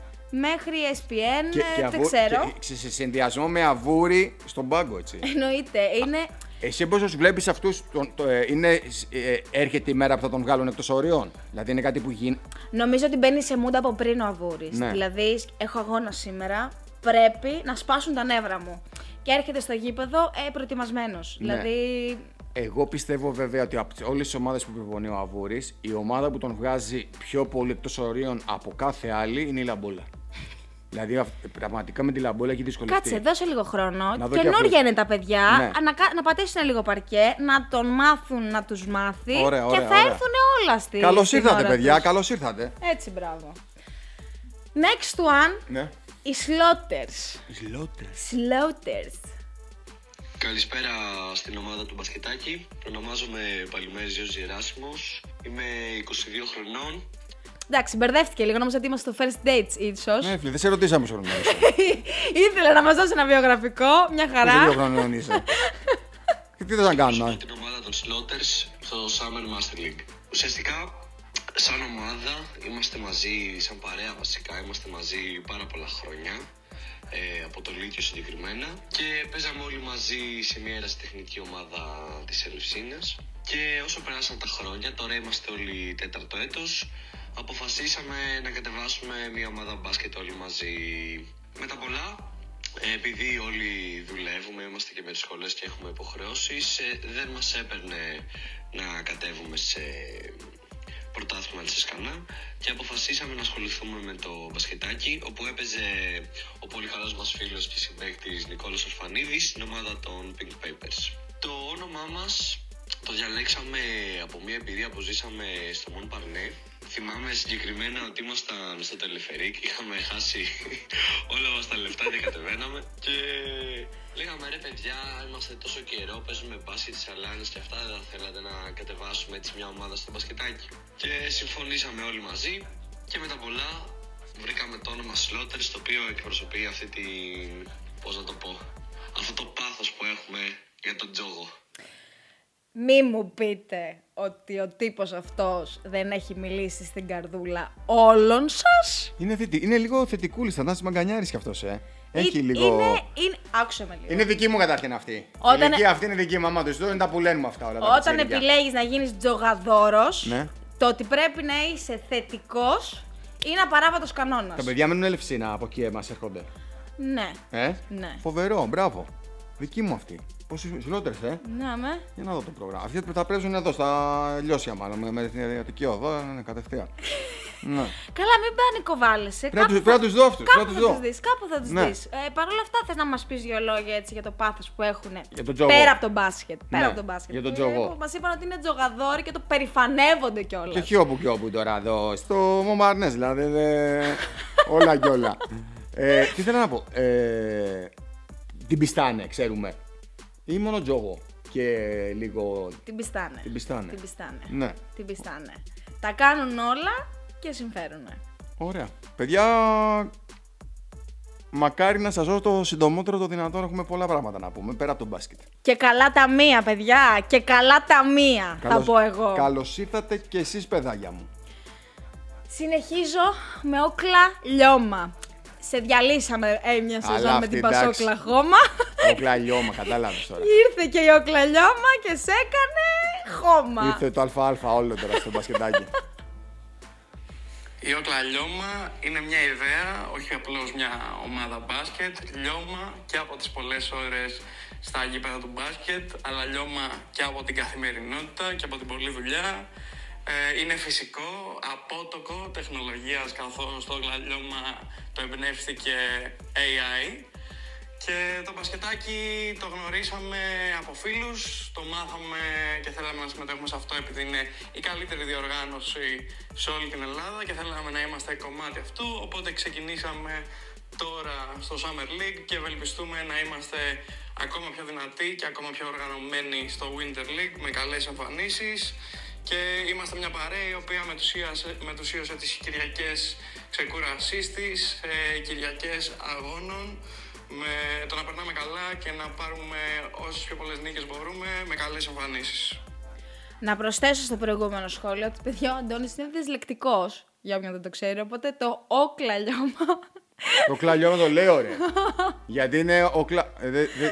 B: μέχρι ες πι εν,
A: Και,
B: ε,
A: και
B: δεν
A: αβου-
B: ξέρω.
A: και σε συνδυασμό με αβούρι στον πάγκο, έτσι.
B: Εννοείται, είναι...
A: Εσύ πώς τους βλέπεις αυτούς, τον, το, ε, είναι, ε, έρχεται η μέρα που θα τον βγάλουν εκτός οριών. Δηλαδή είναι κάτι που γίνει.
B: Νομίζω ότι μπαίνει σε mood από πριν ο Αβούρης.
A: Ναι.
B: Δηλαδή, έχω αγώνα σήμερα, πρέπει να σπάσουν τα νεύρα μου. Και έρχεται στο γήπεδο ε, προετοιμασμένος.
A: Ναι.
B: Δηλαδή,
A: Εγώ πιστεύω βέβαια ότι από όλες τις ομάδες που προπονεί ο Αβούρης, η ομάδα που τον βγάζει πιο πολύ εκτός ορίων από κάθε άλλη είναι η Λαμπόλα. Δηλαδή αυ- πραγματικά με τη Λαμπόλα έχει δυσκολευτεί.
B: κάτσε, δώσε λίγο χρόνο.
A: Να δω και
B: Καινούργια
A: αυτό.
B: είναι τα παιδιά.
A: Ναι.
B: Να, κα- να πατήσουν λίγο παρκέ, να τον μάθουν να τους μάθει.
A: Ωραία,
B: και
A: ωραία,
B: θα
A: ωραία.
B: έρθουν όλα στη
A: Καλώς
B: στην
A: ήρθατε,
B: ώρα
A: παιδιά,
B: τους.
A: καλώς ήρθατε.
B: Έτσι, μπράβο. Next one,
A: Ναι.
B: οι Slaughters.
A: Ζλότες.
B: Slaughters.
G: Καλησπέρα στην ομάδα του Μπασκετάκι. Ονομάζομαι Παλιμέρης Γιώργος Γεράσιμος. Είμαι είκοσι δύο χρονών.
B: Εντάξει, μπερδεύτηκε λίγο, νόμιζα ότι είμαστε στο first dates, ίσως.
A: Ναι, φίλε, δεν σε ρωτήσαμε πόσο χρόνο είσαι.
B: Ήθελε να μας δώσει ένα βιογραφικό, μια
A: Πόσο δύο
B: χαρά.
A: χρονών είσαι. Και τι θες να κάνουμε.
G: Είμαι την ομάδα των Slaughters στο Summer Master League. Ουσιαστικά, σαν ομάδα, είμαστε μαζί, σαν παρέα βασικά, είμαστε μαζί πάρα πολλά χρόνια. Ε, από το Λύκειο συγκεκριμένα, και παίζαμε όλοι μαζί σε μια ερασιτεχνική ομάδα της Ελευσίνας. Και όσο περάσαν τα χρόνια, τώρα είμαστε όλοι τέταρτο έτος, αποφασίσαμε να κατεβάσουμε μια ομάδα μπάσκετ όλοι μαζί. Με τα πολλά, ε, επειδή όλοι δουλεύουμε, είμαστε και με τις σχολές και έχουμε υποχρεώσεις, ε, δεν μας έπαιρνε να κατέβουμε σε πρωτάθλημα της Εσκανά και αποφασίσαμε να ασχοληθούμε με το μπασκετάκι, όπου έπαιζε ο πολύ καλός μας φίλος και συμπαίκτης Νικόλος Ορφανίδης στην ομάδα των Pink Papers. Το όνομά μας το διαλέξαμε από μια εμπειρία που ζήσαμε στο Μον Παρνέ. Θυμάμαι συγκεκριμένα ότι ήμασταν στο τελεφερίκ, είχαμε χάσει όλα μας τα λεφτά και κατεβαίναμε και λέγαμε ρε παιδιά, είμαστε τόσο καιρό, παίζουμε μπάσκετ της Αλάνης και αυτά, δεν θέλατε να κατεβάσουμε έτσι μια ομάδα στο μπασκετάκι. Και συμφωνήσαμε όλοι μαζί και μετά πολλά βρήκαμε το όνομα Slaughter, το οποίο εκπροσωπεί αυτή την, πώς να το πω, αυτό το πάθος που έχουμε για τον τζόγο.
B: Μη μου πείτε ότι ο τύπος αυτός δεν έχει μιλήσει στην καρδούλα όλων σας.
A: Είναι, θετι... είναι λίγο θετικούλης, θα είσαι μαγκανιάρης κι αυτός, ε. Έχει
B: Ε,
A: λίγο...
B: Είναι, είναι... Άκουσε με λίγο.
A: Είναι δική μου καταρχήν αυτή.
B: Όταν-
A: Η ηλικία αυτή είναι δική μου, άμα το ζητώ, είναι τα που λένε μου αυτά όλα. τα
B: Όταν
A: πιτσιρίκια.
B: επιλέγεις να γίνεις τζογαδόρος,
A: Ναι.
B: το ότι πρέπει να είσαι θετικός είναι απαράβατος κανόνας.
A: Τα παιδιά μένουν ελευσίνα από εκεί μας έρχονται.
B: Ναι.
A: Ε,
B: Ναι.
A: φοβερό, μπράβο. Δική μου αυτή. Πόσοι Slaughter, ε.
B: Ναι, με.
A: Για να δω το πρόγραμμα. Αυτοί θα παίζουν εδώ, στα Λιώσια μάλλον, με, με την Ιδιωτική Οδό, είναι κατευθείαν. Ναι.
B: Καλά, μην πανικοβάλλεσαι.
A: Πρέπει να τους- πρέπει να τους δω αυτούς,
B: Κάπου
A: πρέπει να
B: θα
A: τους
B: τους
A: δω.
B: δεις, κάπου θα τους
A: Ναι.
B: δεις. Ε, Παρ' όλα αυτά, θες να μας πεις δύο λόγια έτσι για το πάθος που έχουν.
A: Για τον τζόγο.
B: Πέρα από τον μπάσκετ. Πέρα
A: Ναι,
B: από τον μπάσκετ.
A: για τον
B: Ε,
A: τζόγο.
B: που μας είπαν ότι είναι τζογαδόροι και το περηφανεύονται κιόλας.
A: Και όχι όπου και όπου τώρα εδώ, στο Μομπαρνές δηλαδή, δε... όλα κι όλα. Ε, τι θέλω να πω, ε, την πιστάνε, ξέρουμε. Ή μόνο τζόγο και λίγο...
B: Την πιστάνε.
A: Την πιστάνε.
B: Την πιστάνε.
A: Ναι.
B: Την πιστάνε. Τα κάνουν όλα και συμφέρουνε.
A: Ωραία. Παιδιά, μακάρι να σας δω το συντομότερο το δυνατόν, έχουμε πολλά πράγματα να πούμε, πέρα από τον μπάσκετ.
B: Και καλά τα μία, παιδιά. Και καλά τα μία, θα πω εγώ.
A: Καλώς ήρθατε και εσείς, παιδάκια μου.
B: Συνεχίζω με όκλα λιώμα. Σε διαλύσαμε ε, μια
A: Αλλά
B: σεζόν με
A: αυτή,
B: την
A: εντάξει.
B: Πασόκλα χώμα.
A: Όκλα λιώμα, κατάλαβες τώρα.
B: Ήρθε και η όκλα λιώμα και σε έκανε χώμα.
A: Ήρθε το ΑΑ όλο τώρα στο μπασκετάκι.
C: Η Όκλα Λιώμα είναι μια ιδέα, όχι απλώς μια ομάδα μπάσκετ. Λιώμα και από τις πολλές ώρες στα γήπεδα του μπάσκετ, αλλά λιώμα και από την καθημερινότητα και από την πολλή δουλειά. Ε, είναι φυσικό, απότοκο τεχνολογίας, καθώς το Όκλα Λιώμα το εμπνεύστηκε έι άι. Και το μπασκετάκι το γνωρίσαμε από φίλους, το μάθαμε και θέλαμε να συμμετέχουμε σε αυτό επειδή είναι η καλύτερη διοργάνωση σε όλη την Ελλάδα και θέλαμε να είμαστε κομμάτι αυτού, οπότε ξεκινήσαμε τώρα στο Summer League και ευελπιστούμε να είμαστε ακόμα πιο δυνατοί και ακόμα πιο οργανωμένοι στο Winter League με καλές εμφανίσεις και είμαστε μια παρέα η οποία μετουσίασε, μετουσίωσε τις Κυριακές ξεκούρασής της, ε, Κυριακές αγώνων, με το να περνάμε καλά και να πάρουμε όσες πιο πολλές νίκες μπορούμε με καλές εμφανίσεις.
B: Να προσθέσω στο προηγούμενο σχόλιο ότι παιδιά ο Αντώνης είναι δυσλεκτικός, για όποιον δεν το ξέρει, οπότε το όκλα λιώμα.
A: Το κλαλιώμα το λέω, ρε. Γιατί είναι ο κλα... ε, δε- δε-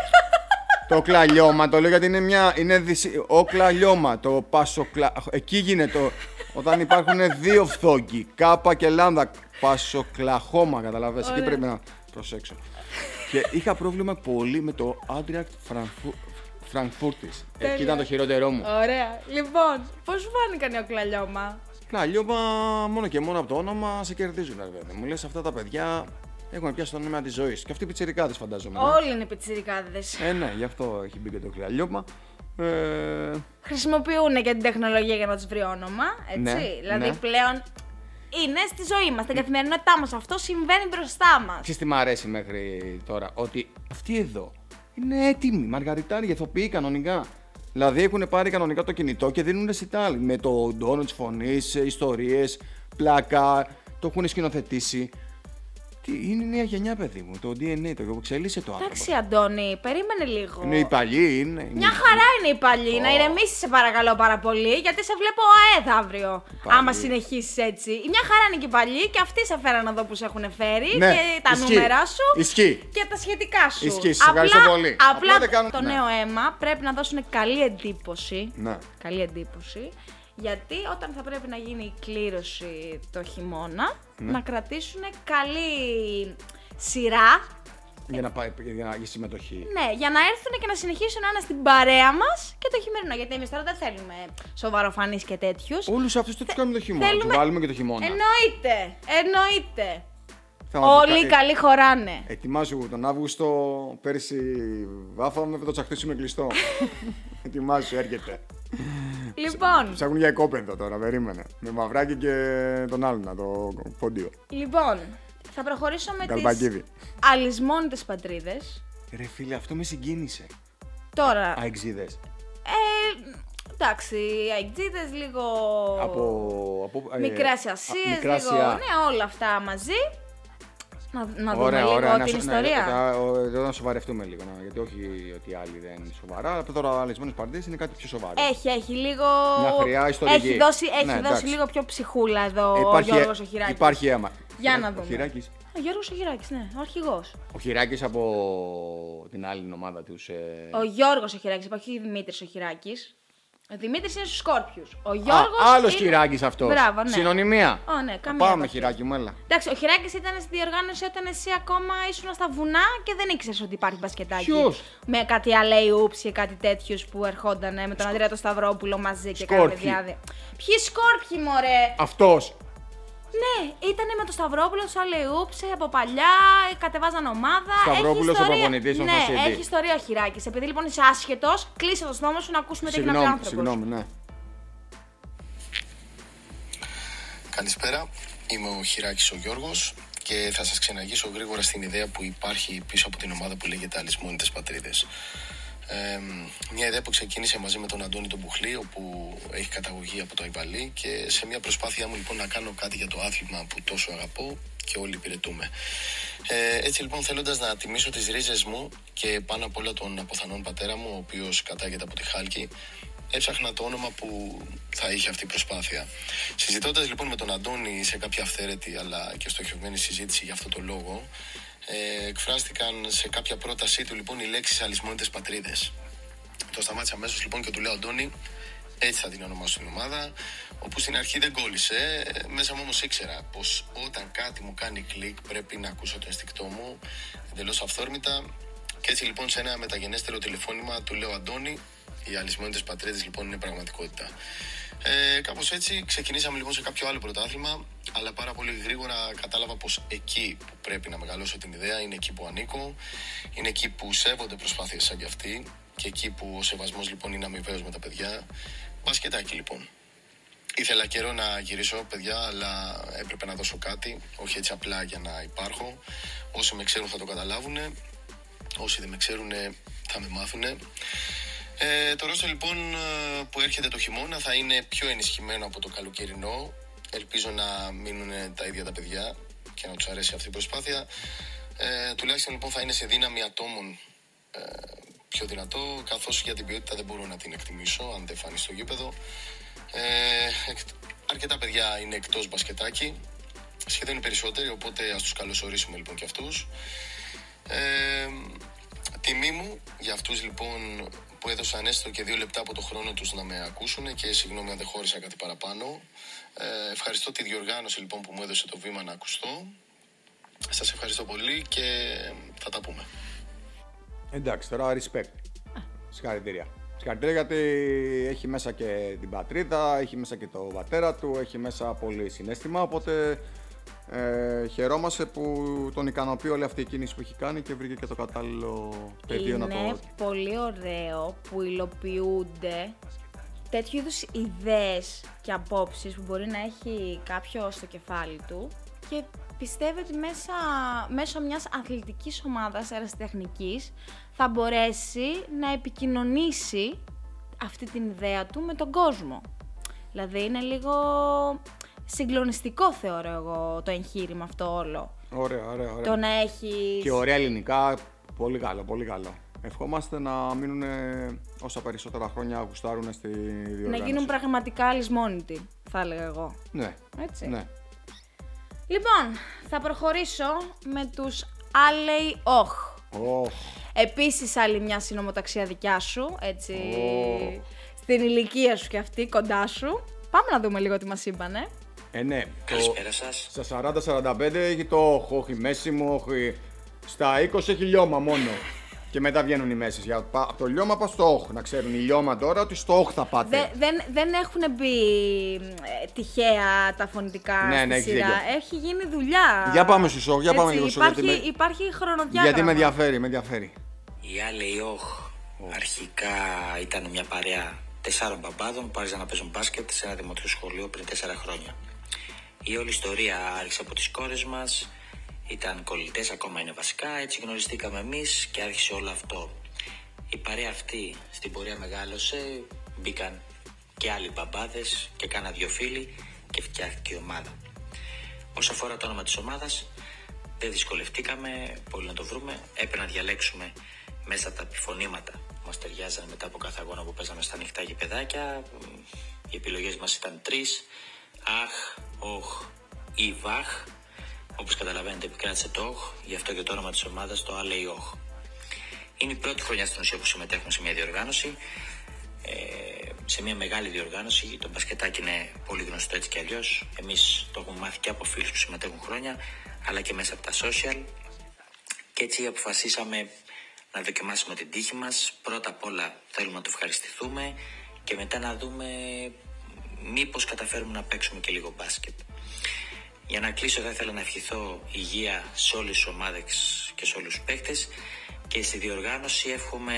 A: Το κλαλιώμα το λέω γιατί είναι μια... Είναι δυσ... Ο κλαλιώμα, το πασοκλα... Εκεί γίνεται το... Όταν υπάρχουν δύο φθόγκοι, κάπα και λάμδα, πασοκλαχώμα, καταλαβαίνεις. Εκεί πρέπει να προσέξω. Και είχα πρόβλημα πολύ με το Άντριακτ Φραγκφου... Φραγκφούρτης. Εκεί ήταν το χειρότερό μου.
B: Ωραία. Λοιπόν, πώς σου φάνηκαν οι όκλα λιώμα?
A: Κλαλιώμα, μόνο και μόνο από το όνομα σε κερδίζουν, ρε παιδί. Μου λες αυτά τα παιδιά έχουν πιάσει το νόημα της ζωής. Και αυτοί οι πιτσιρικάδες φαντάζομαι. ναι.
B: Όλοι είναι πιτσιρικάδες.
A: Ε, ναι, γι' αυτό έχει μπει και το κλαλιώμα. Ε,
B: Χρησιμοποιούν και την τεχνολογία για να τους βρει όνομα, έτσι.
A: Ναι,
B: δηλαδή
A: ναι.
B: πλέον είναι στη ζωή μας, στην καθημερινότητά μας. Αυτό συμβαίνει μπροστά μας.
A: Ξέρεις τι μ' αρέσει μέχρι τώρα, ότι αυτοί εδώ είναι έτοιμοι, μαργαριτάροι, ηθοποιοί κανονικά. Δηλαδή έχουν πάρει κανονικά το κινητό και δίνουν ρεσιτάλ με το τόνο της φωνής, ιστορίες, πλάκα, το έχουν σκηνοθετήσει. Τι, είναι η νέα γενιά, παιδί μου, το ντι εν έι, το εξελίσσε το άνθρωπο.
B: Εντάξει, Αντώνη, περίμενε λίγο.
A: Είναι οι παλιοί, είναι.
B: Μια χαρά είναι η παλιή. Να ηρεμήσεις σε παρακαλώ πάρα πολύ, γιατί σε βλέπω ΑΕΔ αύριο.
A: Παλιοί.
B: Άμα συνεχίσεις έτσι. Η μια χαρά είναι και η παλιή και αυτοί σε φέραν εδώ που σε έχουν φέρει
A: Ναι,
B: και τα
A: ισχύει.
B: νούμερα σου
A: Ισχύει.
B: και τα σχετικά σου.
A: Ισχύει, σας ευχαριστώ πολύ.
B: Απλά
A: δεν κάνουν-
B: το
A: ναι.
B: νέο αίμα πρέπει να δώσουν καλή εντύπωση.
A: Ναι.
B: Καλή εντύπωση. Γιατί όταν θα πρέπει να γίνει η κλήρωση το χειμώνα,
A: Ναι.
B: να κρατήσουν καλή σειρά
A: Για να πάει για, να, για συμμετοχή.
B: Ναι, για να έρθουν και να συνεχίσουν να είναι στην παρέα μας και το χειμερινό. Γιατί εμείς τώρα δεν θέλουμε σοβαροφανείς και τέτοιους.
A: Όλους αυτούς τους κάνουμε το χειμώνα.
B: Θέλουμε...
A: Τους βάλουμε και το χειμώνα.
B: Εννοείται. Εννοείται.
A: Θα
B: Όλοι οι
A: ε...
B: καλοί χωράνε.
A: Ετοιμάζω τον Αύγουστο. Πέρσι βάφαμε, θα το τσαχτίσουμε κλειστό. Ετοιμάζω, έρχεται.
B: Λοιπόν.
A: Ψάχνουν για οικόπεδο τώρα, περίμενε. Με μαυράκι και τον άλλον, το πόντιο.
B: Λοιπόν, θα προχωρήσω με τις αλυσμόνητες πατρίδες.
A: Ρε φίλε, αυτό με συγκίνησε.
B: Τώρα.
A: Αεξίδες.
B: Ε, εντάξει, αεξίδες, λίγο.
A: Από. από
B: Μικρές Ασίες, λίγο. Ναι, όλα αυτά μαζί. Να, να δούμε
A: ωραία,
B: λίγο
A: ωραία,
B: την
A: να,
B: ιστορία.
A: Ναι, εδώ να σοβαρευτούμε λίγο. Να, γιατί όχι ότι οι άλλοι δεν είναι σοβαρά. Αλλά τώρα αλυσμόνες παρτίδες είναι κάτι πιο σοβαρό.
B: Έχει, έχει λίγο.
A: Μια χρειά ιστορική.
B: Έχει δώσει, έχει
A: ναι,
B: δώσει λίγο πιο ψυχούλα εδώ
A: υπάρχει,
B: ο Γιώργος ο Χειράκης.
A: Υπάρχει αίμα.
B: Για να δούμε.
A: Ο Χειράκης.
B: Ο Γιώργος ο Χειράκης, ναι, ο αρχηγός.
A: Ο Χειράκης από την άλλη ομάδα τους. Ε...
B: Ο Γιώργος ο Χειράκης, υπάρχει Δημήτρης ο Χειράκης. Ο Δημήτρης είναι στους Σκόρπιους. Ο Γιώργος.
A: Α, άλλος
B: είναι...
A: Χειράκης αυτός.
B: Μπράβο, ναι.
A: Συνωνυμία.
B: Ω, ναι, καμία
A: Πάμε, Χειράκη μου, έλα.
B: Εντάξει, ο Χειράκης ήταν στη διοργάνωση όταν εσύ ακόμα ήσουν στα βουνά και δεν ήξερες ότι υπάρχει μπασκετάκι.
A: Ποιος?
B: Με κάτι αλέι ούψη, κάτι τέτοιους που ερχόταν με τον Σκο... Ανδρέα τον Σταυρόπουλο μαζί και κάτι διάδε. Ποιοι Σκόρπιοι, μωρέ.
A: Αυτός.
B: Ναι, ήταν με τον Σταυρόπουλο, του Αλεούψε από παλιά, κατεβάζαν ομάδα.
A: Σταυρόπουλος ο προπονητής, ο
B: ναι,
A: Θασίδη.
B: έχει ιστορία ο Χειράκης. Επειδή λοιπόν είσαι άσχετος, κλείσε το στόμα σου να ακούσουμε τι έγινε από τον άνθρωπο.
A: Συγγνώμη, ναι.
E: Καλησπέρα, είμαι ο Χειράκης ο Γιώργος και θα σας ξεναγήσω γρήγορα στην ιδέα που υπάρχει πίσω από την ομάδα που λέγεται Αλυσμόνητες Πατρίδες. Ε, μια ιδέα που ξεκίνησε μαζί με τον Αντώνη τον Μπουχλή, όπου έχει καταγωγή από το Αϊβαλί, και σε μια προσπάθειά μου λοιπόν να κάνω κάτι για το άθλημα που τόσο αγαπώ και όλοι υπηρετούμε. Ε, έτσι λοιπόν, θέλοντας να τιμήσω τις ρίζες μου και πάνω απ' όλα τον αποθανόν πατέρα μου, ο οποίος κατάγεται από τη Χάλκη, έψαχνα το όνομα που θα είχε αυτή η προσπάθεια. Συζητώντας λοιπόν με τον Αντώνη σε κάποια αυθαίρετη αλλά και στοχευμένη συζήτηση για αυτό το λόγο, ε, εκφράστηκαν σε κάποια πρότασή του λοιπόν οι λέξεις Αλυσμόνητες Πατρίδες. Το σταμάτησα αμέσως λοιπόν και του λέω: Αντώνη, έτσι θα την ονομάσω την ομάδα, όπου στην αρχή δεν κόλλησε. Μέσα μου όμως ήξερα πως όταν κάτι μου κάνει κλικ πρέπει να ακούσω το ενστικτό μου εντελώς αυθόρμητα. Και έτσι λοιπόν σε ένα μεταγενέστερο τηλεφώνημα του λέω: Αντώνη, οι Αλυσμόνητες Πατρίδες λοιπόν είναι πραγματικότητα. Ε, κάπως έτσι ξεκινήσαμε λοιπόν σε κάποιο άλλο πρωτάθλημα, αλλά πάρα πολύ γρήγορα κατάλαβα πως εκεί που πρέπει να μεγαλώσω την ιδέα είναι εκεί που ανήκω, είναι εκεί που σέβονται προσπάθειες σαν κι αυτή και εκεί που ο σεβασμός λοιπόν είναι αμοιβαίος με τα παιδιά. Μπασκετάκι λοιπόν. Ήθελα καιρό να γυρίσω, παιδιά, αλλά έπρεπε να δώσω κάτι, όχι έτσι απλά για να υπάρχω. Όσοι με ξέρουν θα το καταλάβουν, όσοι δεν με ξέρουν θα με μάθουν. Ε, το ρόστερ λοιπόν που έρχεται το χειμώνα θα είναι πιο ενισχυμένο από το καλοκαιρινό. Ελπίζω να μείνουν τα ίδια τα παιδιά και να τους αρέσει αυτή η προσπάθεια. Ε, τουλάχιστον λοιπόν θα είναι σε δύναμη ατόμων ε, πιο δυνατό, καθώς για την ποιότητα δεν μπορώ να την εκτιμήσω αν δεν φανεί στο γήπεδο. Ε, εκ, αρκετά παιδιά είναι εκτός μπασκετάκι, σχεδόν οι περισσότεροι, οπότε ας τους καλωσορίσουμε λοιπόν και αυτούς. Ε, τιμή μου για αυτούς λοιπόν που έδωσαν έστω και δύο λεπτά από το χρόνο τους να με ακούσουν, και συγγνώμη αν δεν χώρισα κάτι παραπάνω. Ε, ευχαριστώ τη διοργάνωση λοιπόν που μου έδωσε το βήμα να ακουστώ. Σας ευχαριστώ πολύ και θα τα πούμε.
A: Εντάξει, τώρα respect. Συγχαρητήρια. Συγχαρητήρια γιατί έχει μέσα και την πατρίδα, έχει μέσα και το πατέρα του, έχει μέσα πολύ συναίσθημα, οπότε ε, χαιρόμαστε που τον ικανοποιεί όλη αυτή η κίνηση που έχει κάνει και βρήκε και το κατάλληλο πεδίο να το...
B: Είναι πολύ ωραίο που υλοποιούνται τέτοιου είδους ιδέες και απόψεις που μπορεί να έχει κάποιος στο κεφάλι του και πιστεύει ότι μέσα, μέσω μιας αθλητικής ομάδας ερασιτεχνικής θα μπορέσει να επικοινωνήσει αυτή την ιδέα του με τον κόσμο. Δηλαδή είναι λίγο συγκλονιστικό, θεωρώ εγώ, το εγχείρημα αυτό όλο.
A: Ωραία, ωραία, ωραία.
B: Το να έχει.
A: Και ωραία ελληνικά, πολύ καλό, πολύ καλό. Ευχόμαστε να μείνουν όσα περισσότερα χρόνια γουστάρουν στη διοργάνωση.
B: Να γίνουν πραγματικά αλυσμόνητοι, θα έλεγα εγώ.
A: Ναι.
B: Έτσι.
A: Ναι.
B: Λοιπόν, θα προχωρήσω με τους Άλεϊ Όχ.
A: Oh.
B: Επίσης άλλη μια συνομοταξία δικιά σου, έτσι,
A: Oh.
B: στην ηλικία σου και αυτή, κοντά σου. Πάμε να δούμε λίγο τι μας είπανε.
A: Ε, ναι.
E: Καλησπέρα σας.
A: Στα σαράντα σαράντα πέντε έχει το όχ, όχι Μέσιμο, όχι Στα είκοσι έχει λιώμα μόνο. Και μετά βγαίνουν οι μέσες. Για, από το λιώμα πας στο όχ. Να ξέρουν οι λιώμα τώρα ότι στο όχ θα πάτε.
B: Δε, δεν, δεν έχουν μπει ε, τυχαία τα φωνητικά
A: Ναι,
B: στη
A: ναι,
B: σειρά.
A: έχει
B: Έχει γίνει δουλειά.
A: Για πάμε στους όχ, για πάμε λίγο στους
B: υπάρχει,
A: όχ. Γιατί,
B: υπάρχει χρονοδιάγραμμα.
A: γιατί με ενδιαφέρει, με ενδιαφέρει.
E: Η άλλη όχ αρχικά ήταν μια παρέα τεσσάρων μπαμπάδων που άρχισαν να παίζουν μπάσκετ σε ένα δημοτικό σχολείο πριν τέσσερα χρόνια. Η όλη ιστορία άρχισε από τις κόρες μας. Ήταν κολλητές, ακόμα είναι βασικά, έτσι γνωριστήκαμε εμείς και άρχισε όλο αυτό. Η παρέα αυτή στην πορεία μεγάλωσε, μπήκαν και άλλοι μπαμπάδες και κάνα δυο φίλοι και φτιάχτηκε η ομάδα. Όσο αφορά το όνομα της ομάδας, δεν δυσκολευτήκαμε πολύ να το βρούμε, έπρεπε να διαλέξουμε μέσα από τα επιφωνήματα που μας ταιριάζαν μετά από κάθε αγώνα που παίζαμε στα ανοιχτά γηπεδάκια. Οι επιλογές μας ήταν τρεις, αχ, οχ ή βαχ. Όπως καταλαβαίνετε επικράτησε το ΟΧ, γι' αυτό και το όνομα της ομάδας το άλεϊ ΟΧ. Είναι η πρώτη χρονιά στην ουσία που συμμετέχουμε σε μια διοργάνωση, ε, σε μια μεγάλη διοργάνωση. Το μπασκετάκι είναι πολύ γνωστό έτσι κι αλλιώς. Εμείς το έχουμε μάθει και από φίλους που συμμετέχουν χρόνια, αλλά και μέσα από τα social. Και έτσι αποφασίσαμε να δοκιμάσουμε την τύχη μας. Πρώτα απ' όλα θέλουμε να το ευχαριστηθούμε και μετά να δούμε μήπως καταφέρουμε να παίξουμε και λίγο μπάσκετ. Για να κλείσω θα ήθελα να ευχηθώ υγεία σε όλες τις ομάδες και σε όλους τους παίκτες και στη διοργάνωση εύχομαι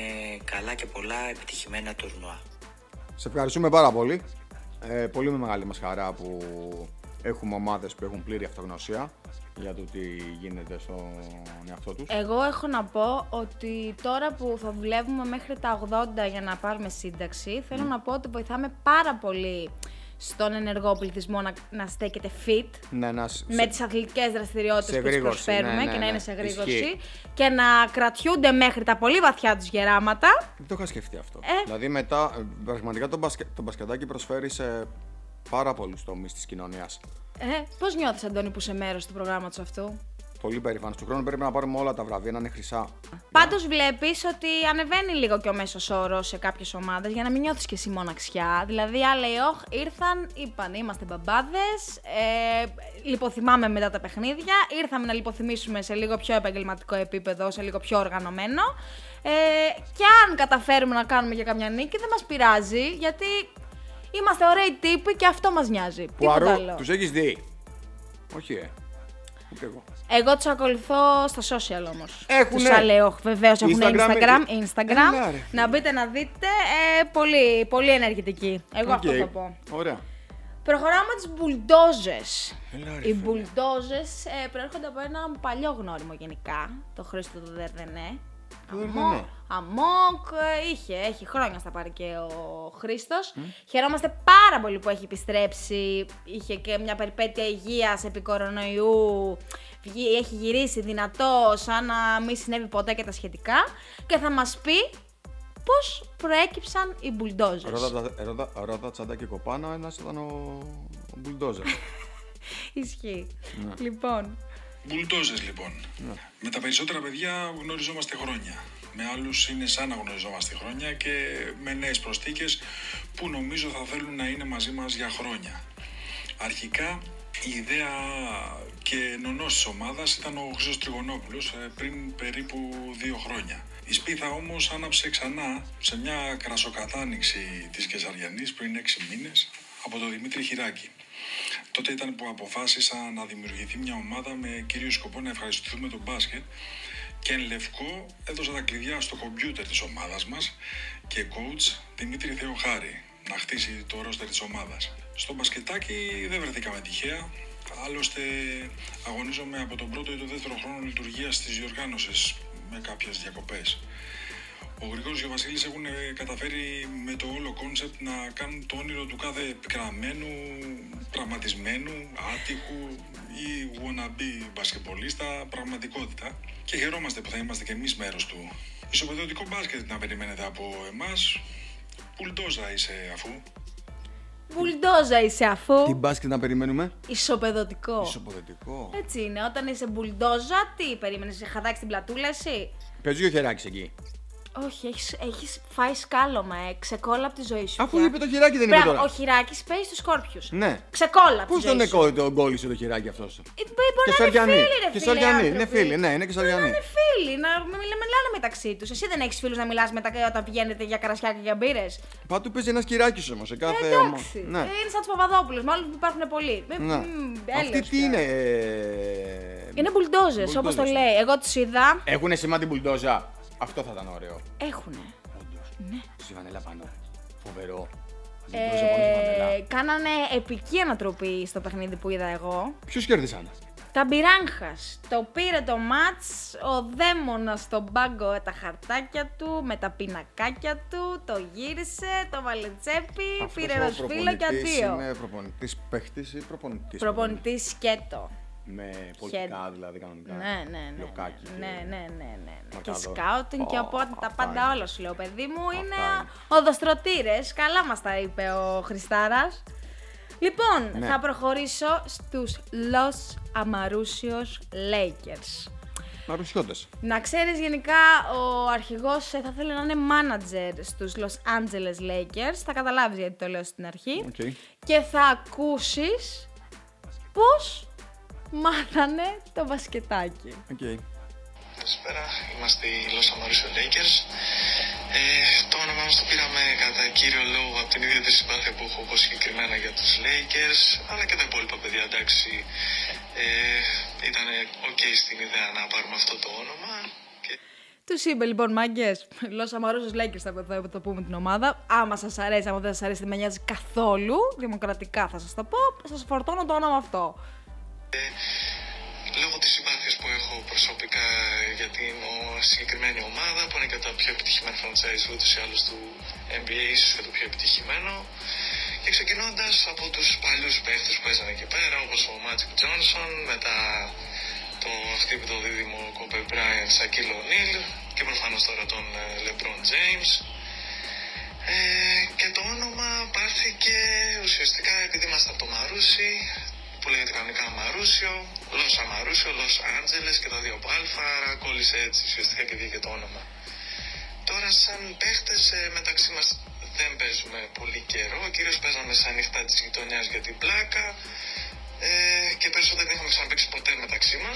E: καλά και πολλά επιτυχημένα τουρνουά.
A: Σε ευχαριστούμε πάρα πολύ. Ε, πολύ με μεγάλη μας χαρά που έχουμε ομάδες που έχουν πλήρη αυτογνωσία για το τι γίνεται στον εαυτό τους.
B: Εγώ έχω να πω ότι τώρα που θα δουλεύουμε μέχρι τα ογδόντα για να πάρουμε σύνταξη, θέλω mm. να πω ότι βοηθάμε πάρα πολύ στον ενεργό πληθυσμό να, να στέκεται fit,
A: ναι, να,
B: με
A: σε,
B: τις αθλητικές δραστηριότητες που τους προσφέρουμε,
A: ναι, ναι,
B: και να
A: ναι,
B: είναι σε γρήγορση
A: ισχύει.
B: Και να κρατιούνται μέχρι τα πολύ βαθιά τους γεράματα.
A: Δεν το είχα σκεφτεί αυτό.
B: Ε.
A: Δηλαδή μετά, πραγματικά το, μπασκε, το μπασκετάκι προσφέρει σε πάρα πολλούς τομείς της κοινωνίας.
B: Ε, πώς νιώθεις, Αντώνη, που είσαι μέρος του προγράμματος αυτού?
A: Πολύ περήφανος. Του χρόνου πρέπει να πάρουμε όλα τα βραβεία, να είναι χρυσά.
B: Πάντως βλέπεις ότι ανεβαίνει λίγο και ο μέσος όρος σε κάποιες ομάδες για να μην νιώθεις και εσύ μοναξιά. Δηλαδή, άλλοι όχ ήρθαν, είπαν είμαστε μπαμπάδες, ε, λιποθυμάμε μετά τα παιχνίδια, ήρθαμε να λιποθυμίσουμε σε λίγο πιο επαγγελματικό επίπεδο, σε λίγο πιο οργανωμένο. Ε, και αν καταφέρουμε να κάνουμε και καμιά νίκη, δεν μας πειράζει, γιατί είμαστε ωραίοι τύποι και αυτό μας νοιάζει.
A: Πουαρού,
B: τίποτα άλλο.
A: τους έχεις δει? Όχι, ε. Ούτε εγώ.
B: Εγώ τους ακολουθώ στα social όμως.
A: Έχουνε.
B: Τους Αλεόχ, βεβαίως έχουν Instagram.
A: Instagram.
B: Instagram.
A: Έλα, ρε.
B: Να μπείτε να δείτε. Ε, πολύ, πολύ ενεργητικοί. Εγώ
A: Okay.
B: αυτό θα πω.
A: Ωραία.
B: Προχωράμε με τις μπουλντόζες.
A: Έλα, ρε,
B: Οι
A: φίλε.
B: μπουλντόζες ε, προέρχονται από ένα παλιό γνώριμο γενικά. Το Χρήστο του Δερδενέ.
A: Το Δερδενέ.
B: Αμόκ, ε, είχε, έχει χρόνια στα πάρει και ο Χρήστος. Mm. Χαιρόμαστε πάρα πολύ που έχει επιστρέψει. Είχε και μια περιπέτεια υγείας επί κορονοϊού. Έχει γυρίσει δυνατό, σαν να μην συνέβη ποτέ και τα σχετικά. Και θα μας πει πώς προέκυψαν οι μπουλντόζες.
A: Ρώτα, τσάντα και κοπάνα, ένας ήταν ο, ο μπουλντόζερ.
B: Ισχύει.
A: Ναι.
B: Λοιπόν.
H: Μπουλντόζες λοιπόν.
A: Ναι.
H: Με τα περισσότερα παιδιά γνωριζόμαστε χρόνια. Με άλλους είναι σαν να γνωριζόμαστε χρόνια και με νέες προσθήκες που νομίζω θα θέλουν να είναι μαζί μας για χρόνια. Αρχικά η ιδέα και νονός της ομάδας ήταν ο Χρήστος Τριγωνόπουλος πριν περίπου δύο χρόνια. Η σπίθα όμως άναψε ξανά σε μια κρασοκατάνοιξη της Κεσαριανής πριν έξι μήνες από τον Δημήτρη Χειράκη. Τότε ήταν που αποφάσισα να δημιουργηθεί μια ομάδα με κύριο σκοπό να ευχαριστηθούμε τον μπάσκετ και εν λευκό έδωσα τα κλειδιά στο κομπιούτερ της ομάδας μας και coach Δημήτρη Θεοχάρη να χτίσει το ρόστερ της ομάδας. Στο μπασκετάκι δεν βρεθήκαμε τυχαία, άλλωστε αγωνίζομαι από τον πρώτο ή τον δεύτερο χρόνο λειτουργίας της διοργάνωσης με κάποιες διακοπές. Ο Γρηγόρης και ο Βασίλης έχουν καταφέρει με το όλο κόνσεπτ να κάνουν το όνειρο του κάθε επικραμμένου, πραγματισμένου, άτυχου ή wannabe μπασκετμπολίστα πραγματικότητα και χαιρόμαστε που θα είμαστε και εμείς μέρος του. Ισοπεδωτικό μπάσκετ να περιμένετε από εμάς, μπουλντόζα είσαι αφού.
B: Μπουλντόζα είσαι αφού.
A: Τι μπάσκετ να περιμένουμε?
B: Ισοπεδωτικό.
A: Ισοπεδωτικό.
B: Έτσι είναι. Όταν είσαι μπουλντόζα, τι περίμενες, χαδάκι στην πλατούλα εσύ?
A: Παίζει ο Χεράκης εκεί.
B: Όχι, έχεις, έχεις φάει σκάλωμα, ε. Ξεκόλα από τη ζωή σου.
A: Αφού
B: πια.
A: είπε το χειράκι, δεν είπε
B: Μπράβο,
A: τώρα.
B: ο Χειράκης παίζει στους Σκόρπιους.
A: Ναι.
B: Ξεκόλα από
A: Πού
B: τη ζωή
A: τον
B: σου.
A: εκό τον κόλλησε το χειράκι αυτό.
B: Ε, Μπορεί να είναι φίλοι, ρε
A: Και
B: φίλε,
A: Σαριανοί. Είναι
B: άνθρωποι.
A: φίλοι, ναι, είναι και
B: Μπορεί να
A: Σαριανοί.
B: είναι φίλοι, να μιλ- μιλάνε μεταξύ τους. Εσύ δεν έχεις φίλους να μιλάς μετα... όταν πηγαίνετε για καρασιά και για μπύρες.
A: Παντού παίζει ένα κυράκι όμω σε κάθε.
B: Ε, εντάξει.
A: Ναι.
B: Ε, είναι σαν τους Παπαδόπουλους, μάλλον που υπάρχουν πολλοί. Ε,
A: Ναι.
B: μ,
A: Αυτοί
B: έλεος
A: τι
B: πια.
A: είναι. ε,
B: Είναι μπουλντόζες, όπως το
A: Μπουλντόζες.
B: λέει. Εγώ τους είδα.
A: Έχουνε σήμα την μπουλντόζα. Αυτό θα ήταν ωραίο.
B: Έχουνε.
A: Όντως. Ναι. Στη βανέλα πάνω. Φοβερό. Μπουλντόζα πάνω στη βανέλα.
B: Ε, κάνανε επική ανατροπή στο παιχνίδι που είδα εγώ.
A: Ποιους κέρδισαν.
B: Τα Μπιράγχας. Το πήρε το μάτς, ο δαίμονας στον πάγκο τα χαρτάκια του, με τα πινακάκια του, το γύρισε, το βάλε τσέπη, πήρε ένα σφύλλο και αντίο.
A: Είναι προπονητής παίχτης ή προπονητής.
B: Προπονητής σκέτο.
A: Με πολιτικά δηλαδή κανονικά.
B: Ναι, ναι, ναι.
A: Λοκάκι
B: Ναι,
A: και-
B: ναι, ναι, ναι, ναι. Και
A: Μακαδό.
B: σκάουτινγκ και
A: Ω,
B: από τα
A: αυτά
B: πάντα
A: είναι.
B: όλα σου λέω, παιδί μου.
A: Αυτά
B: Είναι
A: είναι.
B: οδοστρωτήρες. Καλά μας τα είπε ο Χριστάρας. Λοιπόν,
A: Ναι.
B: θα προχωρήσω στους Los Amarúsios Lakers.
A: Μαρουσιώτες.
B: Να ξέρεις γενικά ο αρχηγός ε, θα θέλει να είναι manager στους Los Angeles Lakers. Θα καταλάβεις γιατί το λέω στην αρχή.
A: Οκ.
B: Και θα ακούσεις πώς μάθανε το μπασκετάκι.
A: Οκ.
G: Καλησπέρα, είμαστε οι Los Amarúsios Lakers. Ε, το όνομά μας το πήραμε κατά κύριο λόγο από την ίδια τη συμπάθεια που έχω εγώ συγκεκριμένα για τους Lakers, αλλά και τα υπόλοιπα παιδιά, εντάξει, ε, ήταν ok στην ιδέα να πάρουμε αυτό το όνομα. Και...
B: Τους είπε λοιπόν, μάγκες, Los Amarúsios Lakers θα, θα, θα το πούμε την ομάδα. Άμα σας αρέσει, άμα δεν σας αρέσει, δεν με νοιάζει καθόλου. Δημοκρατικά θα σας το πω, σας φορτώνω το όνομα αυτό.
G: Λόγω της συμπάθειας που έχω προσωπικά για την ο- συγκεκριμένη ομάδα, που είναι και το πιο επιτυχημένο franchise ούτως ή άλλως του N B A, ίσως και το πιο επιτυχημένο, και ξεκινώντας από τους παλιούς παίχτες που παίζανε εκεί πέρα, όπως ο Magic Johnson, μετά το χτύπητο δίδυμο Kobe Bryant, Shaquille O'Neal και προφανώς τώρα τον ε, LeBron James. Ε, και το όνομα πάρθηκε ουσιαστικά επειδή είμαστε από το Μαρούσι, που λέγεται κανονικά Μαρούσιο, Los Amarúsio, Los Angeles και τα δύο από αλφα, άρα κόλλησε έτσι ουσιαστικά και βγήκε το όνομα. Τώρα σαν παίχτες ε, μεταξύ μας δεν παίζουμε πολύ καιρό, κυρίως παίζαμε σαν νύχτα της γειτονιάς για την πλάκα ε, και περισσότερο δεν είχαμε ξαναπαίξει ποτέ μεταξύ μας.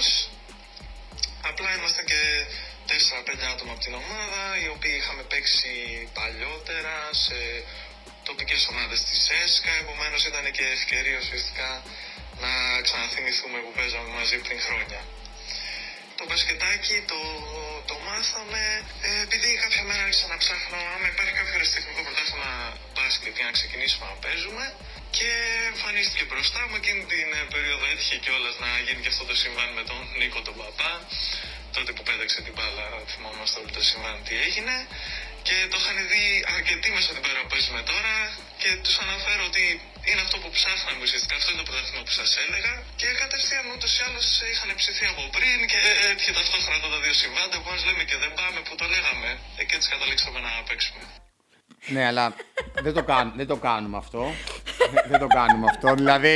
G: Απλά ήμασταν και τέσσερα πέντε άτομα από την ομάδα, οι οποίοι είχαμε παίξει παλιότερα σε τοπικές ομάδες της ΕΣΚΑ, επομένως ήταν και ευκαιρία ουσιαστικά να ξαναθυμηθούμε που παίζαμε μαζί πριν χρόνια. Το μπασκετάκι το, το μάθαμε ε, επειδή κάποια μέρα άρχισα να ψάχνω άμα υπάρχει κάποιο αριστεχνικό πρωτάθλημα μπάσκετ για να ξεκινήσουμε να παίζουμε και εμφανίστηκε μπροστά μου. Εκείνη την ε, περίοδο έτυχε κιόλας να γίνει και αυτό το συμβάν με τον Νίκο τον Παπά, τότε που πέταξε την μπάλα, θυμόμαστε όλοι το συμβάν τι έγινε, και το είχαν δει αρκετοί μέσα την πέρα που παίζουμε τώρα και τους αναφέρω ότι είναι αυτό που ψάχναμε ουσιαστικά, αυτό είναι το πρωτάθλημα που σας έλεγα, και κατευθείαν ούτως ή άλλως είχαν ψηθεί από πριν και έτυχε ταυτόχρονα αυτά τα δύο συμβάντα που μας λέμε και δεν πάμε που το λέγαμε ε, και έτσι καταλήξαμε να παίξουμε.
A: Ναι, αλλά δεν το, κάν, δεν το κάνουμε αυτό. δεν το κάνουμε αυτό. Δηλαδή.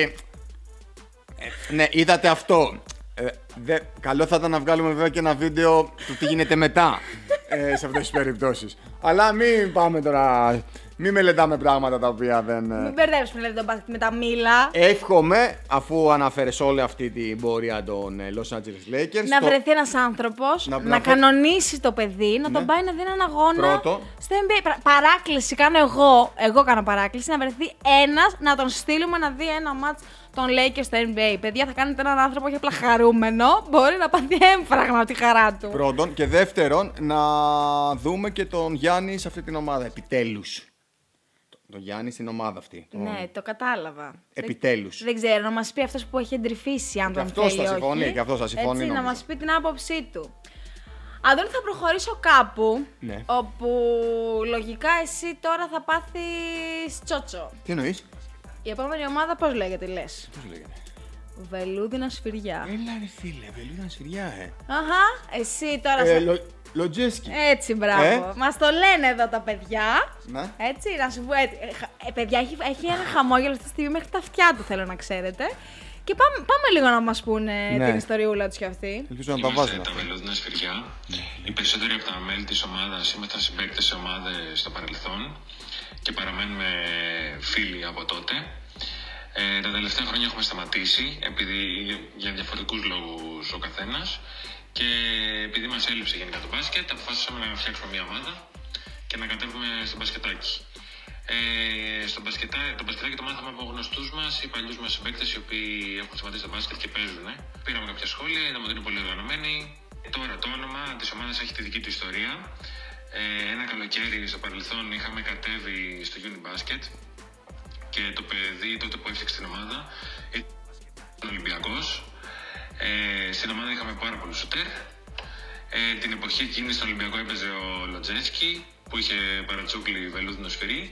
A: Ε, ναι, είδατε αυτό. Ε, δε, καλό θα ήταν να βγάλουμε βέβαια και ένα βίντεο του τι γίνεται μετά ε, σε αυτές τις περιπτώσεις. Αλλά μην πάμε τώρα. Μην μελετάμε πράγματα τα οποία δεν. Ε...
B: Μην μπερδέψουμε δηλαδή, τον μπάσκετ με τα μήλα.
A: Εύχομαι, αφού αναφέρεις όλη αυτή την πορεία των ε, Los Angeles Lakers.
B: Να
A: το...
B: βρεθεί ένας άνθρωπος,
A: Να-
B: να,
A: να φε-
B: κανονίσει το παιδί, να
A: Ναι.
B: τον πάει να δει έναν αγώνα
A: Πρώτο.
B: στο N B A. Πρα- Παράκληση κάνω εγώ, εγώ κάνω παράκληση, να βρεθεί ένας να τον στείλουμε να δει ένα μάτς των Lakers στο N B A. Παιδιά, θα κάνετε έναν άνθρωπο όχι απλά χαρούμενο, μπορεί να πάθει έμφραγμα από τη χαρά του.
A: Πρώτον. Και δεύτερον, να δούμε και τον Γιάννη σε αυτή την ομάδα. Επιτέλους. Τον Γιάννη στην ομάδα αυτή. Τον...
B: Ναι, το κατάλαβα.
A: Επιτέλους.
B: Δεν ξέρω, να μας πει αυτός που έχει εντρυφήσει, αν
A: Και
B: τον
A: αυτός
B: θέλει
A: θα
B: ή
A: συμφωνεί,
B: όχι.
A: και αυτός θα συμφωνεί,
B: Έτσι, να
A: νομίζω.
B: μας πει την άποψή του. Αντώνη, θα προχωρήσω κάπου,
A: Ναι.
B: όπου λογικά εσύ τώρα θα πάθεις τσότσο.
A: Τι εννοείς?
B: Η επόμενη ομάδα πώς λέγεται, λες?
A: Πώς λέγεται?
B: Βελούδινα σφυριά.
A: Έλα ρε φίλε, βελούδα σφυριά, ε.
B: Αχα, εσύ τώρα...
A: ε
B: θα-
A: λο... Λοτζέσκι.
B: Έτσι, μπράβο.
A: Ε?
B: Μας το λένε εδώ τα παιδιά.
A: Ναι.
B: Έτσι, να σου πω. έτσι. Ε, χα- ε, παιδιά, έχει, έχει ένα χαμόγελο αυτή τη στιγμή μέχρι τα αυτιά του, θέλω να ξέρετε. Και πάμε, πάμε λίγο να μας πούνε
A: Ναι.
B: την ιστοριούλα τους κι αυτοί.
A: Ελπίζω να τα βάζουν
G: Είμαστε τα
A: αυτά.
G: βελούδινα σφυριά. Οι περισσότεροι από τα μέλη της ομάδας ήμασταν συμπαίκτες σε ομάδες στο παρελθόν και παραμένουμε φίλοι από τότε. Ε, τα τελευταία χρόνια έχουμε σταματήσει επειδή για διαφορετικούς λόγους ο καθένας και επειδή μας έλειψε γενικά το μπάσκετ, αποφάσισαμε να φτιάξουμε μια ομάδα και να κατέβουμε στο μπασκετάκι. Ε, στο μπασκετά, το μπασκετάκι το μάθαμε από γνωστούς μας ή παλιούς μας συμπαίκτες οι οποίοι έχουν σταματήσει το μπάσκετ και παίζουν. Πήραμε κάποια σχόλια, είδαμε ότι είναι πολύ οργανωμένοι. Τώρα το όνομα της ομάδας έχει τη δική του ιστορία. Ε, ένα καλοκαίρι στο παρελθόν είχαμε κατέβει στο Unibasket και το παιδί τότε που έφτιαξε την ομάδα ήταν Ολυμπιακός. Ε, στην ομάδα είχαμε πάρα πολλούς σουτέρ. Ε, την εποχή εκείνη στον Ολυμπιακό έπαιζε ο Λοτζέσκι που είχε παρατσούκλι βελούδινο σφυρί.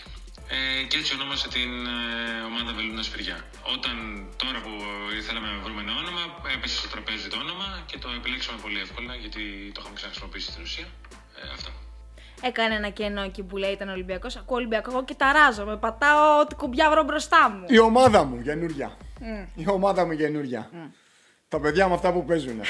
G: Ε, και έτσι ονόμασε την ε, ομάδα Βελούδινα Σφυριά. Όταν τώρα που ήθελαμε να βρούμε ένα όνομα, έπεσε στο τραπέζι το όνομα και το επιλέξαμε πολύ εύκολα γιατί το είχαμε ξαναχρησιμοποιήσει στην ουσία. Ε, αυτό.
B: Έκανε ένα κενό εκεί που λέει ήταν Ολυμπιακός. Ακούω Ολυμπιακό, εγώ και ταράζομαι. Πατάω ό,τι κουμπιά βρω μπροστά μου.
A: Η ομάδα μου καινούρια.
B: Mm.
A: Η ομάδα μου καινούρια.
B: Mm.
A: Τα παιδιά με αυτά που παίζουν.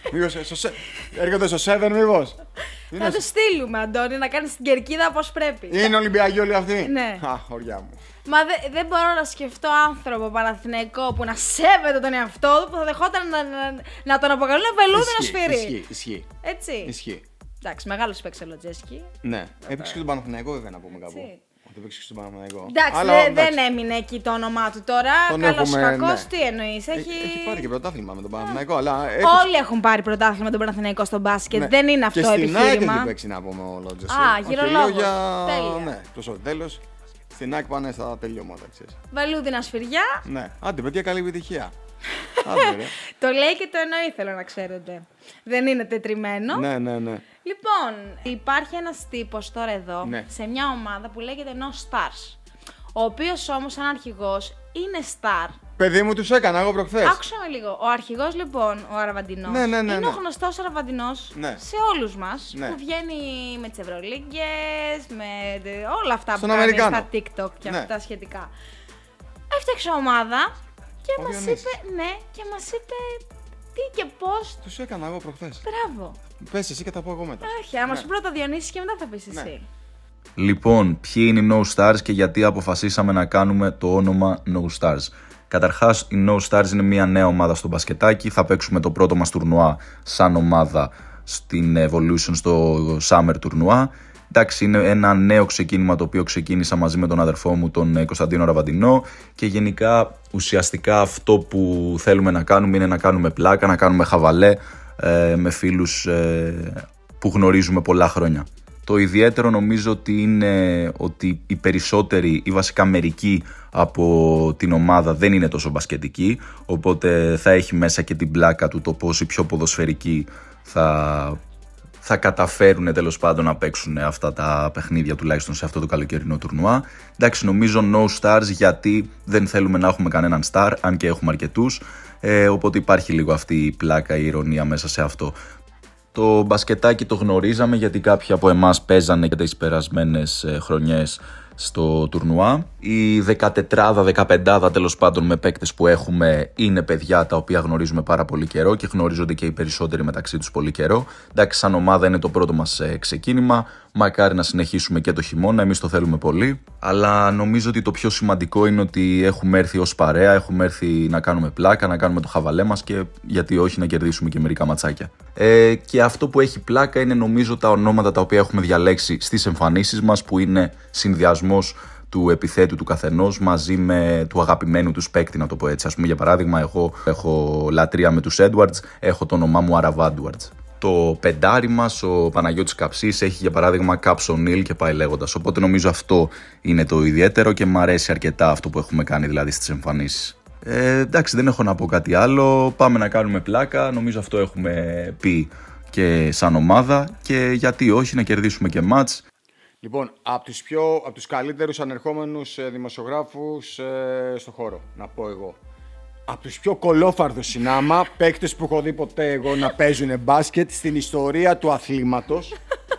A: Έρχονται στο σέβεν μήπως.
B: Θα του στείλουμε, Αντώνη, να κάνει την κερκίδα όπως πρέπει.
A: Είναι Ολυμπιακοί όλοι αυτοί.
B: Ναι.
A: Α, χωριά μου.
B: Μα δε, δεν μπορώ να σκεφτώ άνθρωπο Παναθηναϊκό που να σέβεται τον εαυτό του που θα δεχόταν να, να, να τον αποκαλούν βελούδινο σφυρί.
A: Ισχύει, ισχύει.
B: Έτσι.
A: Ισχύει.
B: Εντάξει, μεγάλο παίξε ο Λοτζέσκι.
A: Ναι, έπαιξε και τον Παναθηναϊκό, βέβαια να πούμε κάπου.
B: Έτσι.
A: Ότι έπαιξε και στον Παναθηναϊκό.
B: Εντάξει,
A: Αλλά,
B: δε,
A: εντάξει.
B: δεν έμεινε εκεί το όνομά του τώρα.
A: Τον
B: Καλός
A: έχουμε,
B: κακός,
A: ναι.
B: τι εννοείς. Έχει...
A: Έχει... έχει πάρει και πρωτάθλημα με τον Παναθηναϊκό. Αλλά
B: Όλοι έχουν πάρει πρωτάθλημα τον Παναθηναϊκό στο μπάσκετ.
A: Ναι.
B: Δεν είναι αυτό
A: και
B: επιχείρημα.
A: στην ΑΕΚ έχει παίξει να πούμε ο Λότζες.
B: Α, γυρολόγος.
A: Για...
B: Τέλεια.
A: Ναι, προς το τέλος. Στην ΑΕΚ πάνε στα τελειώματα, ξέρεις.
B: Βελούδινα σφυριά.
A: Ναι, άντε παιδιά, καλή επιτυχία. Άντε, ρε.
B: Το λέει και το εννοεί, θέλω να ξέρετε. Δεν είναι τετριμένο.
A: Ναι, ναι, ναι.
B: Λοιπόν, υπάρχει ένας τύπος τώρα εδώ,
A: Ναι.
B: σε μια ομάδα που λέγεται No Stars. Ο οποίος όμως, σαν αρχηγός, είναι star.
A: Παιδί μου, τους έκανα εγώ προχθές.
B: Άκουσα με λίγο. Ο αρχηγός, λοιπόν, ο Αραβαντινός,
A: Ναι, ναι, ναι,
B: είναι
A: ναι.
B: ο γνωστός Αραβαντινός
A: Ναι.
B: σε όλους μας,
A: Ναι.
B: που βγαίνει με τις Ευρωλίγκες, με όλα αυτά
A: Στον
B: που κάνει
A: Αμερικάνο.
B: στα TikTok και
A: Ναι.
B: αυτά σχετικά. Έφτιαξε ομάδα και
A: Ο
B: μας
A: Διονύσης.
B: είπε, ναι, και μας είπε τι και πώς.
A: Τους έκανα εγώ προχθές.
B: Μπράβο.
A: Πες εσύ και τα πω εγώ μετά.
B: Όχι, άμα
A: Ναι.
B: σου πρώτα Διονύσης και μετά θα πεις
A: Ναι.
B: εσύ.
I: Λοιπόν, ποιοι είναι οι No Stars και γιατί αποφασίσαμε να κάνουμε το όνομα No Stars. Καταρχάς, οι No Stars είναι μια νέα ομάδα στο μπασκετάκι. Θα παίξουμε το πρώτο μας τουρνουά σαν ομάδα στην Evolution στο Summer τουρνουά. Εντάξει, είναι ένα νέο ξεκίνημα το οποίο ξεκίνησα μαζί με τον αδερφό μου, τον Κωνσταντίνο Ραβαντινό, και γενικά ουσιαστικά αυτό που θέλουμε να κάνουμε είναι να κάνουμε πλάκα, να κάνουμε χαβαλέ ε, με φίλους ε, που γνωρίζουμε πολλά χρόνια. Το ιδιαίτερο νομίζω ότι είναι ότι οι περισσότεροι ή βασικά μερικοί από την ομάδα δεν είναι τόσο μπασκετικοί, οπότε θα έχει μέσα και την πλάκα του το πώς οι πιο ποδοσφαιρικοί θα, θα καταφέρουν τέλος πάντων να παίξουν αυτά τα παιχνίδια, τουλάχιστον σε αυτό το καλοκαιρινό τουρνουά. Εντάξει, νομίζω no stars γιατί δεν θέλουμε να έχουμε κανέναν star, αν και έχουμε αρκετούς, ε, οπότε υπάρχει λίγο αυτή η πλάκα, η ηρωνία μέσα σε αυτό. Το μπασκετάκι το γνωρίζαμε γιατί κάποιοι από εμάς παίζανε και τις περασμένες χρονιές στο τουρνουά. Η δεκατετράδα, δεκαπεντάδα τέλος πάντων με παίκτες που έχουμε είναι παιδιά τα οποία γνωρίζουμε πάρα πολύ καιρό και γνωρίζονται και οι περισσότεροι μεταξύ τους πολύ καιρό. Εντάξει, σαν ομάδα είναι το πρώτο μας ξεκίνημα. Μακάρι να συνεχίσουμε και το χειμώνα, εμείς το θέλουμε πολύ. Αλλά νομίζω ότι το πιο σημαντικό είναι ότι έχουμε έρθει ως παρέα, έχουμε έρθει να κάνουμε πλάκα, να κάνουμε το χαβαλέ μας και γιατί όχι να κερδίσουμε και μερικά ματσάκια. Ε, και αυτό που έχει πλάκα είναι νομίζω τα ονόματα τα οποία έχουμε διαλέξει στις εμφανίσεις μας, που είναι συνδυασμός του επιθέτου του καθενός μαζί με του αγαπημένου του παίκτη, να το πω έτσι. Ας πούμε, για παράδειγμα, εγώ έχω λατρεία με τους Edwards, έχω το όνομά μου Αραβάντουαρτς. Το πεντάρι μας, ο Παναγιώτης Καψής, έχει για παράδειγμα Κάψο Νίλ και πάει λέγοντας. Οπότε νομίζω αυτό είναι το ιδιαίτερο και μου αρέσει αρκετά αυτό που έχουμε κάνει δηλαδή στις εμφανίσεις. Ε, εντάξει, δεν έχω να πω κάτι άλλο. Πάμε να κάνουμε πλάκα. Νομίζω αυτό έχουμε πει και σαν ομάδα. Και γιατί όχι, να κερδίσουμε και μάτς.
A: Λοιπόν, από τους, πιο, από τους καλύτερους ανερχόμενους ε, δημοσιογράφους ε, στο χώρο, να πω εγώ. Από τους πιο κολόφαρδους συνάμα, παίκτες που έχω δει ποτέ εγώ να παίζουν μπάσκετ στην ιστορία του αθλήματος.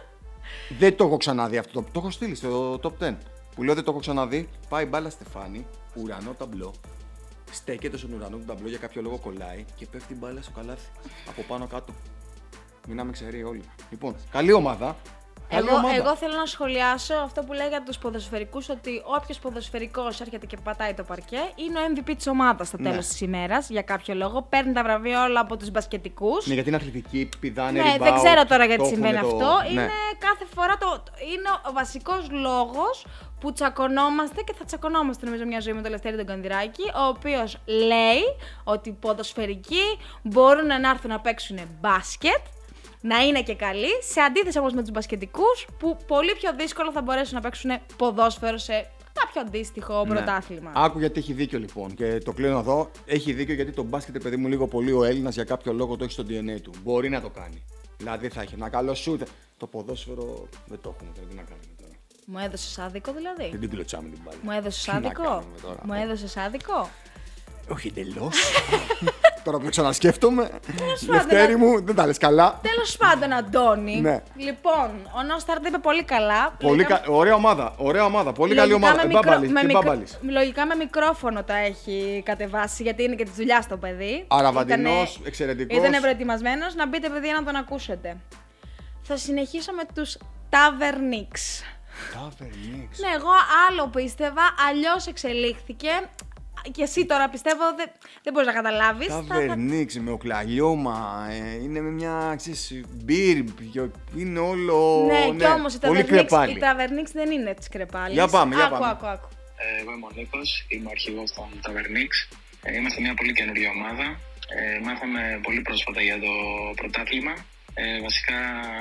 A: Δεν το έχω ξαναδεί αυτό. Το, το έχω στείλει στο top δέκα. Που λέω δεν το έχω ξαναδεί. Πάει μπάλα Στεφάνη, ουρανό ταμπλό. στέκεται στον ουρανό του ταμπλό για κάποιο λόγο κολλάει και πέφτει μπάλα στο καλάθι. Από πάνω κάτω. Μείναμε ξεροί όλοι. Λοιπόν, καλή ομάδα. Καλή
B: Εγώ,
A: ομάδα.
B: εγώ θέλω να σχολιάσω αυτό που λέει για τους ποδοσφαιρικούς, ότι όποιος ποδοσφαιρικός έρχεται και πατάει το παρκέ είναι ο εμ βι πι της ομάδας στο τέλος
A: Ναι.
B: της ημέρας. Για κάποιο λόγο παίρνει τα βραβεία όλα από τους μπασκετικούς.
A: Ναι, γιατί είναι αθλητικοί, πηδάνε,
B: Ναι,
A: rebound,
B: δεν ξέρω τώρα γιατί
A: το
B: συμβαίνει
A: έχουνε το-
B: αυτό.
A: Ναι.
B: Είναι κάθε φορά το, το- είναι ο βασικός λόγος που τσακωνόμαστε και θα τσακωνόμαστε νομίζω μια ζωή με τον Λευτέρη τον Κανδυράκη, ο οποίος λέει ότι οι ποδοσφαιρικοί μπορούν να έρθουν να παίξουν μπάσκετ, να είναι και καλοί, σε αντίθεση όμως με τους μπασκετικούς που πολύ πιο δύσκολο θα μπορέσουν να παίξουν ποδόσφαιρο σε κάποιο αντίστοιχο
A: Ναι.
B: πρωτάθλημα.
A: Άκου γιατί έχει δίκιο λοιπόν. Και το κλείνω εδώ. Έχει δίκιο γιατί το μπάσκετ, παιδί μου, λίγο πολύ ο Έλληνας για κάποιο λόγο το έχει στο ντι εν έι του. Μπορεί να το κάνει. Δηλαδή θα έχει ένα καλό σούτ. Το ποδόσφαιρο δεν το έχουμε τώρα. Τι να κάνουμε τώρα.
B: Μου έδωσες άδικο δηλαδή.
A: Δεν την κλωτσάμε την μπάλα.
B: Μου έδωσες
A: Τι να
B: άδικο.
A: κάνουμε τώρα.
B: Μου έδωσες άδικο.
A: Όχι εντελώς. Τώρα που το ξανασκέφτομαι.
B: πάντων,
A: Λευτέρη μου, δεν τα λες καλά.
B: Τέλος πάντων, Αντώνη.
A: Ναι.
B: Λοιπόν, ο Νόσταρ τα είπε πολύ καλά.
A: Πολύ
B: Λογικά-
A: κα... Ωραία ομάδα. Ωραία ομάδα. Πολύ καλή
B: λογικά
A: ομάδα.
B: με
A: Ε,
B: μικρο-
A: Μπάμπαλης.
B: με
A: Τι
B: μικρο-
A: Μπάμπαλης.
B: Λογικά με μικρόφωνο τα έχει κατεβάσει, γιατί είναι και τη δουλειά το παιδί.
A: Αραβαντινός,
B: Ήτανε-
A: εξαιρετικός.
B: Ήταν προετοιμασμένος. Να μπείτε, παιδιά, να τον ακούσετε. Θα συνεχίσω με τους Ταβερνίξ.
A: Ταβερνίξ.
B: Ναι, εγώ άλλο πίστευα, αλλιώς εξελίχθηκε. Και εσύ τώρα πιστεύω δεν, δεν μπορείς να καταλάβεις. Θα- θα-
A: Ταβερνίξ με οκλαλιώμα. Ε, είναι με μια, ξέρεις, μπυρ. πιο- Είναι όλο.
B: Ναι, και όμως η
A: πολύ
B: Ταβερνίξ,
A: κρεπάλι.
B: η Ταβερνίξ δεν είναι της κρεπάλης.
A: Για πάμε, για
B: άκου,
A: πάμε.
B: Άκου, άκου.
G: Ε, Εγώ είμαι ο Νίκος, είμαι ο αρχηγός των Ταβερνίξ. Ε, Είμαστε μια πολύ καινούργια ομάδα. Ε, μάθαμε πολύ πρόσφατα για το πρωτάθλημα. Ε, βασικά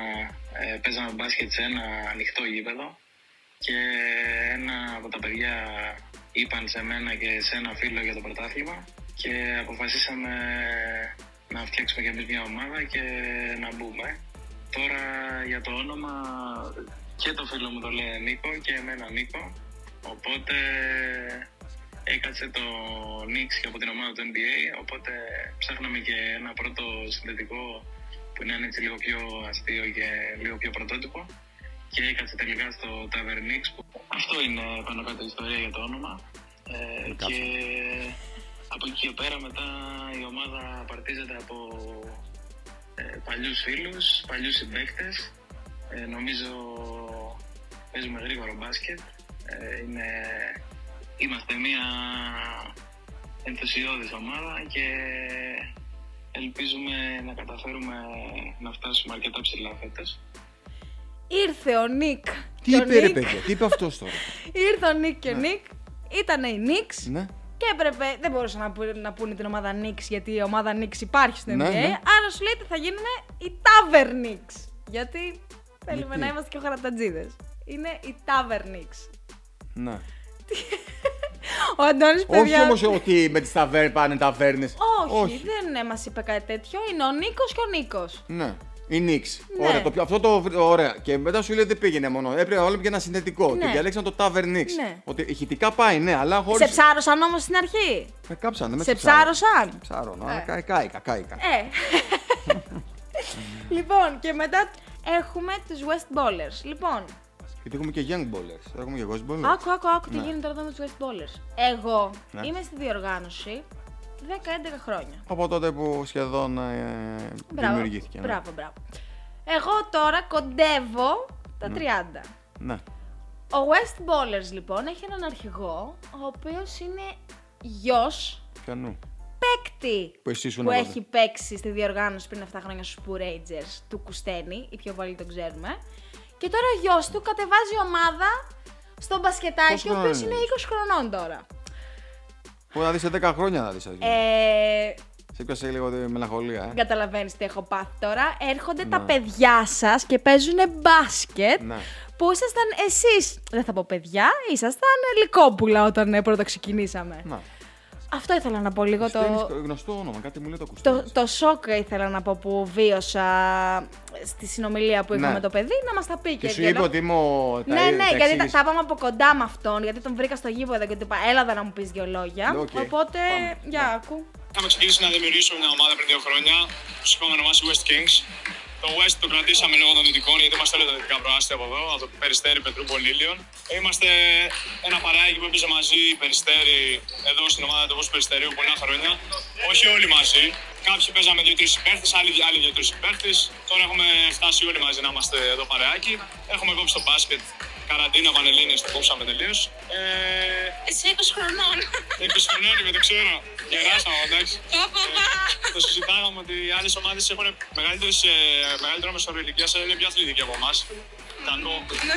G: ε, παίζαμε μπάσκετ σε ένα ανοιχτό γήπεδο και ένα από τα παιδιά είπαν σε μένα και σε ένα φίλο για το πρωτάθλημα και αποφασίσαμε να φτιάξουμε κι εμείς μια ομάδα και να μπούμε. Τώρα για το όνομα και το φίλο μου το λέει Νίκο και εμένα Νίκο, οπότε έκατσε το Knicks και από την ομάδα του εν μπι έι, οπότε ψάχναμε και ένα πρώτο συνθετικό που είναι έτσι λίγο πιο αστείο και λίγο πιο πρωτότυπο και έκατσε τελικά στο Tavernix. Αυτό είναι πάνω κάτω η ιστορία για το όνομα. Ε, και από εκεί και πέρα μετά η ομάδα παρτίζεται από ε, παλιούς φίλους, παλιούς συμπαίκτες. Ε, νομίζω παίζουμε γρήγορο μπάσκετ. Ε, είναι, είμαστε μια ενθουσιώδης ομάδα και ελπίζουμε να καταφέρουμε να φτάσουμε αρκετά ψηλά φέτος.
B: Ήρθε ο Νίκ.
A: Τι
B: και ο
A: είπε, ρε
B: Νίκ-
A: παιδιά, τι είπε αυτός τώρα.
B: Ήρθε ο Νίκ και ο Νίκ. Ήτανε η Νίξ.
A: Ναι.
B: Και έπρεπε, δεν μπορούσαν να, που, να πούνε την ομάδα Νίξ, γιατί η ομάδα Νίξ υπάρχει στο εν μπι έι.
A: Ναι, ναι.
B: Άρα σου λέει ότι θα γίνουμε οι Tavernix. Γιατί θέλουμε
A: Γιατί?
B: να είμαστε και χαρατατζίδες. Είναι οι Tavernix.
A: Ναι.
B: Ο Αντώνης, παιδιά.
A: Όχι όμως ότι με τις ταβέρνες πάνε ταβέρνες.
B: Όχι, δεν μας είπε κάτι τέτοιο. Είναι ο Νίκος και ο Νίκος.
A: Ναι. Η Νίξ.
B: Ναι.
A: Ωραία, το, αυτό το βρ- ωραία. Και μετά σου λέει δεν πήγαινε μόνο. Έπρεπε να βάλουμε και ένα συνθετικό.
B: Ναι.
A: Και διαλέξαν το Tavernix.
B: Ναι.
A: Ότι ηχητικά πάει, ναι, αλλά
B: Σε
A: χωρίς.
B: ψάρωσαν όμως στην αρχή.
A: Με κάψανε, με
B: Σε
A: ψάρωσαν.
B: ψάρωσαν.
A: Ψάρωνα,
B: Ε.
A: κα- κάηκα, κάηκα.
B: Ε. Λοιπόν, και μετά έχουμε τους West Ballers. Λοιπόν,
A: Γιατί έχουμε και Young Ballers. Έχουμε και Ghost Ballers.
B: άκου, άκου, άκου τι
A: Ναι.
B: γίνεται εδώ με τους West Ballers. Εγώ
A: Ναι.
B: είμαι στη διοργάνωση δέκα έντεκα χρόνια.
A: Από τότε που σχεδόν ε,
B: Μπράβο,
A: δημιουργήθηκε. ναι.
B: μπράβο, μπράβο. Εγώ τώρα κοντεύω τα τριάντα.
A: Ναι.
B: Ο West Ballers λοιπόν έχει έναν αρχηγό, ο οποίος είναι γιος
A: Πιανού.
B: παίκτη
A: Που εσύ ήσουν
B: που
A: τότε.
B: έχει παίξει στη διοργάνωση πριν επτά χρόνια στους Spur Rangers του Κουστένη, οι πιο πολλοί τον ξέρουμε. Και τώρα ο γιος του κατεβάζει ομάδα στο μπασκετάκι,
A: Πόσο
B: ο οποίος
A: χρόνο
B: είναι
A: είναι?
B: είκοσι χρονών τώρα.
A: Που να δεις σε δέκα χρόνια να δεις. ας πούμε.
B: Ε,
A: Σε πιάσε λίγο τη μελαγχολία, ε.
B: Καταλαβαίνεις τι έχω πάθει τώρα. Έρχονται τα
A: Ναι.
B: παιδιά σας και παίζουν μπάσκετ.
A: Ναι.
B: Που ήσασταν εσείς, δεν θα πω παιδιά, ήσασταν λυκόπουλα όταν ε, πρώτα ξεκινήσαμε.
A: Να.
B: Αυτό ήθελα να πω λίγο
A: Κουστένης,
B: το,
A: γνωστό όνομα, κάτι μου λέει το Κουστένης.
B: το, το σοκ ήθελα να πω που βίωσα στη συνομιλία που είχαμε
A: Ναι.
B: με το παιδί, να μας τα πει και,
A: Και σου
B: και
A: είπε
B: να-
A: ότι είμαι ο. τα-
B: Ναι,
A: τα
B: ναι, γιατί τα,
A: εξήγησε.
B: τα πάμε από κοντά με αυτόν, γιατί τον βρήκα στο γήπεδο και του είπα έλα εδώ να μου πεις δύο λόγια.
A: Οκ,
B: Οπότε,
A: πάμε.
B: για άκου.
C: Είχαμε ξεκινήσει να δημιουργήσουμε μια ομάδα πριν δύο χρόνια. Του είπαμε ονομάσει West Kings.
J: Το West το κρατήσαμε λόγω των δυτικών, γιατί είμαστε όλα τα δυτικά προάστια από εδώ, από το Περιστέρι, Πετρούπολη, Ήλιον. Είμαστε ένα παρεάκι που έπαιζε μαζί Περιστέρι εδώ στην ομάδα του Περιστερίου πολλά χρόνια. Όχι όλοι μαζί. Κάποιοι παίζαμε δύο-τρεις συμπαίχτες, άλλοι άλλοι δύο-τρεις συμπαίχτες. Τώρα έχουμε φτάσει όλοι μαζί να είμαστε εδώ παρεάκι. Έχουμε κόψει το μπάσκετ. Καραντίνα, Πανελλήνιες, το κόψαμε τελείως. Ε...
K: Εσύ είκοσι χρονών.
J: είκοσι χρονών είμαι, το ξέρω. Γεράσαμε, εντάξει. Το συζητάγαμε ότι οι άλλες ομάδες έχουν μεγαλύτερο μεσόρο ηλικίας, είναι πιο αθλητικοί από εμάς. Κακό.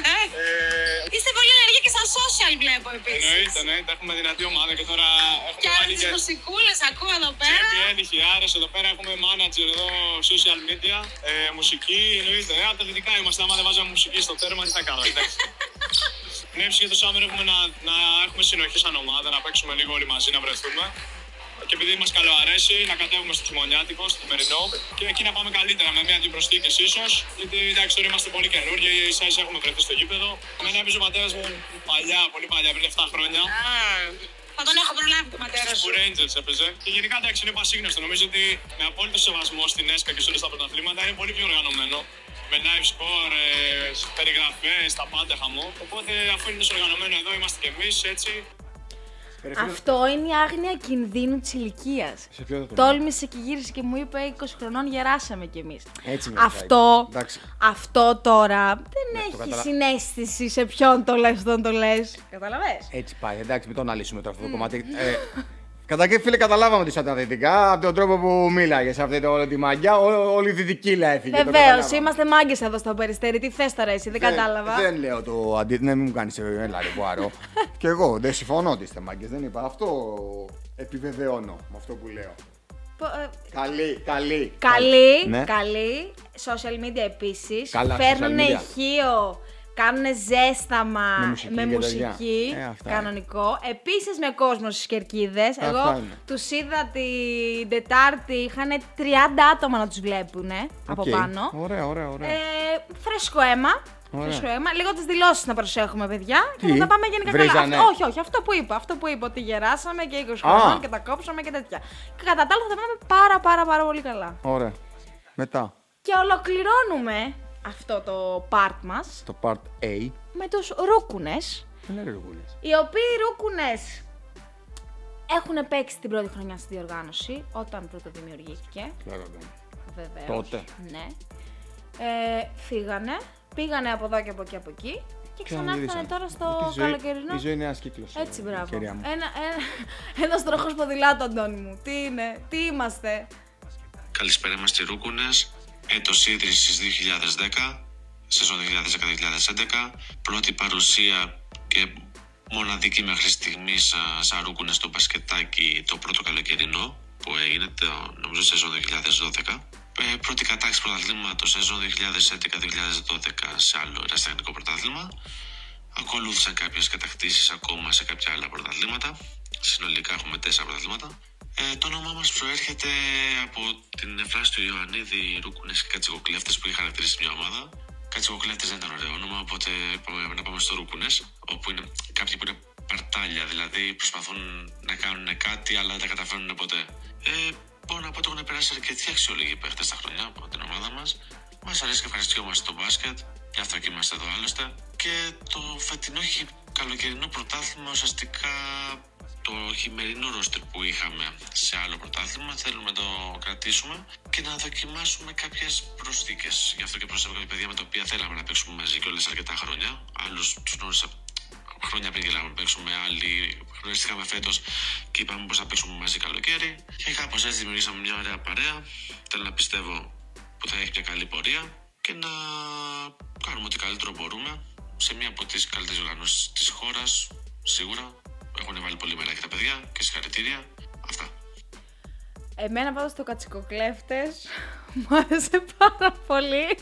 K: Είστε πολύ ενεργοί και στα social βλέπω επίσης.
J: Εννοείται, εννοείται. Έχουμε δυνατή ομάδα και τώρα έχουμε
K: και άλλες τις μουσικούλες ακούω εδώ πέρα.
J: Και Πιέλη, Χιάρες, εδώ πέρα έχουμε manager εδώ, social media, ε, μουσική, εννοείται. Ε, από τα δυτικά είμαστε, άμα δεν βάζαμε μουσική στο τέρμα, τι θα κάνουμε, εντάξει. Ναι, για το Summer έχουμε να, να έχουμε συνοχή σαν ομάδα, να παίξουμε λίγο όλοι μαζί, να βρεθούμε. Και επειδή μας καλοαρέσει, να κατέβουμε στο χειμωνιάτικο, στο σημερινό και εκεί να πάμε καλύτερα με μία-δύο προσθήκες ίσως. Γιατί εντάξει, τώρα είμαστε πολύ καινούργιοι, ίσα-ίσα έχουμε βρεθεί στο γήπεδο. Εμένα έπαιζε ο πατέρας μου παλιά, πολύ παλιά, πριν επτά χρόνια.
K: Θα τον έχω προλάβει το πατέρα σου.
J: Που Rangers έπαιζε. Και γενικά εντάξει, είναι πασίγνωστο. Νομίζω ότι με απόλυτο σεβασμό στην ΕΣΚΑ και σε όλα τα πρωταθλήματα είναι πολύ πιο οργανωμένο. Με live score, ε, περιγραφές, τα πάντα χαμό. Οπότε αφού είναι τόσο οργανωμένο εδώ, είμαστε κι εμείς έτσι.
B: Αυτό είναι η άγνοια κινδύνου της ηλικίας. Τόλμησε και γύρισε και μου είπε είκοσι χρονών, γεράσαμε κι εμείς.
A: Έτσι με
B: αυτό,
A: εντάξει.
B: αυτό τώρα δεν
A: ναι,
B: έχει
A: καταλα...
B: συναίσθηση σε ποιον το λες, τον το λες. Καταλαβες.
A: Έτσι πάει, εντάξει, μην το αναλύσουμε τώρα αυτό το κομμάτι. ε, Κατά και φίλε, καταλάβαμε ότι είσαι τα δυτικά από τον τρόπο που μίλαγε σε αυτή όλη τη μαγιά. Όλη η δυτική έφυγε.
B: Βεβαίως, είμαστε μάγκες εδώ στο Περιστέρι. Τι θες τώρα, εσύ, δεν, δεν κατάλαβα.
A: Δεν λέω το αντίθετο, ναι, μην μου κάνει έλα ρε Μπουάρο. Κι εγώ δεν συμφωνώ ότι είστε μάγκες. Δεν είπα. Αυτό επιβεβαιώνω με αυτό που λέω.
B: Ε,
A: καλή, καλή.
B: Καλή,
A: ναι.
B: καλή. Social media επίσης.
A: Καλά,
B: φέρνουν ηχείο. Κάνουν ζέσταμα με μουσική, με μουσική
A: ε,
B: κανονικό. Επίσης με κόσμο στις κερκίδες. Εγώ τους είδα την Τετάρτη, είχαν τριάντα άτομα να τους βλέπουν okay. από πάνω.
A: Ωραία, ωραία, ωραία.
B: Ε, φρέσκο αίμα. Φρέσκο αίμα. Λίγο τις δηλώσεις να προσέχουμε, παιδιά.
A: Τι?
B: Και να τα πάμε γενικά
A: Βρίζανε.
B: καλά. Αυτό, όχι, όχι, αυτό που είπα. Αυτό που είπα, ότι γεράσαμε και είκοσι χρονών και τα κόψαμε και τέτοια. Και κατά τα άλλα θα τα πάμε πάρα πάρα πάρα πολύ καλά.
A: Ωραία. Μετά.
B: Και ολοκληρώνουμε αυτό το part μας.
A: Το part A.
B: Με τους ρούκουνες.
A: Δεν είναι ρούκουνες.
B: Οι οποίοι ρούκουνες έχουν παίξει την πρώτη χρονιά στη διοργάνωση, όταν πρώτο δημιουργήθηκε. Βεβαίως.
A: Τότε.
B: Ναι. Ε, φύγανε, πήγανε από εδώ και από εκεί από εκεί και ξανά ήρθανε τώρα στο
A: ζωή,
B: καλοκαιρινό.
A: Η ζωή είναι ένας κύκλος.
B: Έτσι, μπράβο. Ένα, ένα, ένας τροχός ποδηλάτου, Αντώνη μου. Τι είναι, τι είμαστε.
G: Καλησπέρα, είμαστε οι ρούκουνες. Έτος ίδρυσης δύο χιλιάδες δέκα, σεζόν δύο χιλιάδες δέκα δύο χιλιάδες έντεκα, πρώτη παρουσία και μοναδική μέχρι στιγμής σαν ρούκουνες στο μπασκετάκι το πρώτο καλοκαιρινό που έγινε, το, νομίζω σεζόν δύο χιλιάδες δώδεκα. Ε, πρώτη κατάκτηση πρωταθλήματος σεζόν δύο χιλιάδες έντεκα δύο χιλιάδες δώδεκα σε άλλο ερασιτεχνικό πρωτάθλημα. Ακολούθησαν κάποιες κατακτήσεις ακόμα σε κάποια άλλα πρωταθλήματα. Συνολικά έχουμε τέσσερα πρωταθλήματα. Ε, το όνομά μας προέρχεται από την φράση του Ιωαννίδη Ρούκουνες και Κατσικοκλέφτες που είχε χαρακτηρίσει μια ομάδα. Κατσικοκλέφτες δεν ήταν ωραίο όνομα, οπότε πάμε, να πάμε στο Ρούκουνες, όπου είναι κάποιοι που είναι παρτάλια, δηλαδή προσπαθούν να κάνουν κάτι αλλά δεν τα καταφέρνουν ποτέ. Ε, μπορώ να πω ότι έχουν περάσει αρκετοί αξιόλογοι παίχτες στα χρόνια από την ομάδα μας. Μας αρέσει και ευχαριστιόμαστε το μπάσκετ, γι' αυτό και είμαστε εδώ άλλωστε. Και το φετινό καλοκαιρινό πρωτάθλημα ουσιαστικά. Το χειμερινό ρόστερ που είχαμε σε άλλο πρωτάθλημα θέλουμε να το κρατήσουμε και να δοκιμάσουμε κάποιες προσθήκες. Γι' αυτό και προσθέτουμε κάποια παιδιά με τα οποία θέλαμε να παίξουμε μαζί και όλες αρκετά χρόνια. Άλλους τους γνώρισα χρόνια πριν γελάμε να παίξουμε, άλλοι γνωριστήκαμε φέτος και είπαμε πως θα παίξουμε μαζί καλοκαίρι. Και κάπως έτσι δημιουργήσαμε μια ωραία παρέα. Θέλω να πιστεύω που θα έχει μια καλή πορεία και να κάνουμε ό,τι καλύτερο μπορούμε σε μια από τις καλύτερες οργανώσεις της χώρας, σίγουρα. Έχουν βάλει πολύ μέρα και τα παιδιά και συγχαρητήρια. Αυτά.
B: Εμένα πάντως το Κατσικοκλέφτες μου άρεσε πάρα πολύ.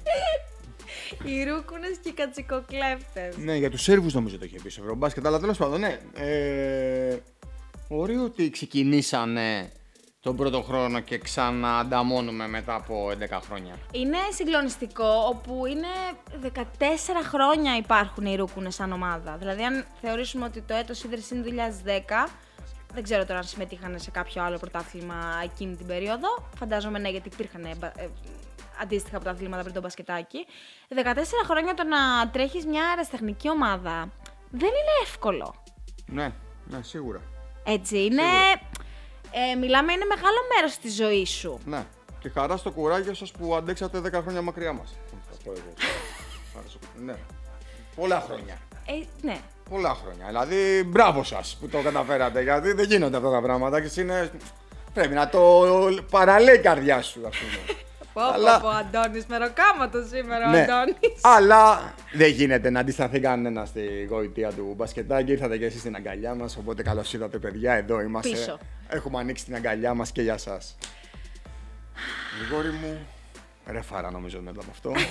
B: Οι ρούκουνες και οι Κατσικοκλέφτες.
A: Ναι, για τους Σέρβους νομίζω το είχε πει στο Ευρωμπάσκετ, αλλά τέλος πάντων, ναι. Ε, ωραίο ότι ξεκινήσανε τον πρώτο χρόνο και ξαναανταμώνουμε μετά από έντεκα χρόνια.
B: Είναι συγκλονιστικό, όπου είναι δεκατέσσερα χρόνια υπάρχουν οι ρούκουνες σαν ομάδα. Δηλαδή, αν θεωρήσουμε ότι το έτος ίδρυσης είναι δύο χιλιάδες δέκα, δεν ξέρω τώρα αν συμμετείχαν σε κάποιο άλλο πρωτάθλημα εκείνη την περίοδο. Φαντάζομαι ναι, γιατί υπήρχαν ε, αντίστοιχα πρωταθλήματα πριν το μπασκετάκι. δεκατέσσερα χρόνια το να τρέχεις μια αεραστεχνική ομάδα δεν είναι εύκολο.
A: Ναι, ναι, σίγουρα.
B: Έτσι, είναι. Ε, μιλάμε, είναι μεγάλο μέρος της ζωής σου.
A: Ναι. Και χαρά στο κουράγιο σας που αντέξατε δέκα χρόνια μακριά μας. Θα πω εγώ. Ναι. Πολλά χρόνια.
B: Ε, ναι.
A: Πολλά χρόνια. Δηλαδή, μπράβο σας που το καταφέρατε. Γιατί δεν γίνονται αυτά τα πράγματα και είναι. Πρέπει να το παραλέει η καρδιά σου, ας πούμε.
B: Πω, Αλλά... πω, πω, Αντώνης, μεροκάματο σήμερα, ναι. Ο Αντώνης.
A: Αλλά δεν γίνεται να αντισταθεί κανένα στη γοητεία του μπασκετάκι. Ήρθατε και εσείς στην αγκαλιά μας, οπότε καλώς ήρθατε, παιδιά. Εδώ είμαστε.
B: Πίσω.
A: Έχουμε ανοίξει την αγκαλιά μας και για σας. Γρηγόρη μου, ρε φάρα νομίζω μετά από αυτό.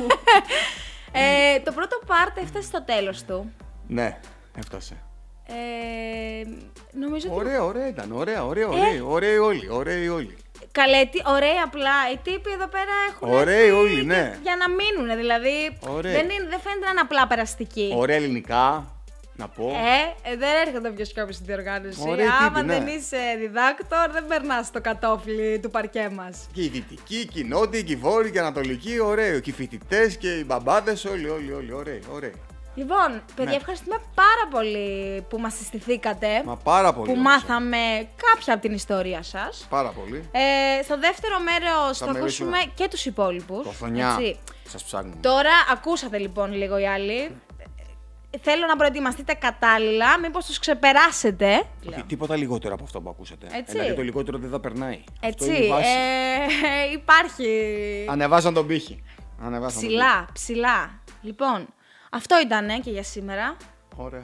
B: ε, το πρώτο part έφτασε στο τέλος του.
A: Ναι, έφτασε.
B: Ε, νομίζω
A: ωραία,
B: ότι...
A: ωραία ήταν, ωραία, ωραία, ωραία, ε... ωραίοι όλοι, ωραίοι όλοι.
B: Καλέτη, ωραία απλά, οι τύποι εδώ πέρα έχουν
A: ωραίοι όλοι, ναι.
B: Για να μείνουν, δηλαδή δεν, είναι, δεν φαίνεται να είναι απλά περαστικοί.
A: Ωραία ελληνικά, να πω.
B: Ε, ε δεν έρχεται όποιος κάποιος στην διοργάνωση.
A: Ωραίοι
B: Άμα
A: τύποι,
B: δεν
A: ναι.
B: είσαι διδάκτορ, δεν περνάς το κατόφλι του παρκέ μας.
A: Και οι δυτικοί, και οι νότιοι, και οι βόρειοι, και οι ανατολικοί, ωραίοι. Και οι φοιτητές και οι μπαμπάδες, όλοι, όλοι, όλοι, ωραίοι, ωραίοι.
B: Λοιπόν, παιδιά, ναι. Ευχαριστούμε πάρα πολύ που μας συστηθήκατε.
A: Μα πάρα πολύ.
B: Που μάθαμε κάποια από την ιστορία σας.
A: Πάρα πολύ.
B: Ε, στο δεύτερο μέρος θα, θα ακούσουμε και τους υπόλοιπους.
A: Το Θονιά, σας ψάχνουμε.
B: Τώρα ακούσατε λοιπόν λίγο οι άλλοι. Θέλω να προετοιμαστείτε κατάλληλα, μήπως τους ξεπεράσετε.
A: Τι, τίποτα λιγότερο από αυτό που ακούσατε.
B: Έτσι.
A: Δηλαδή το λιγότερο δεν θα περνάει.
B: Έτσι. Ε, υπάρχει.
A: Ανεβάσαν τον πύχη. Ανεβάσαν
B: ψηλά,
A: τον πύχη.
B: ψηλά. Λοιπόν, αυτό ήτανε και για σήμερα.
A: Ωραία.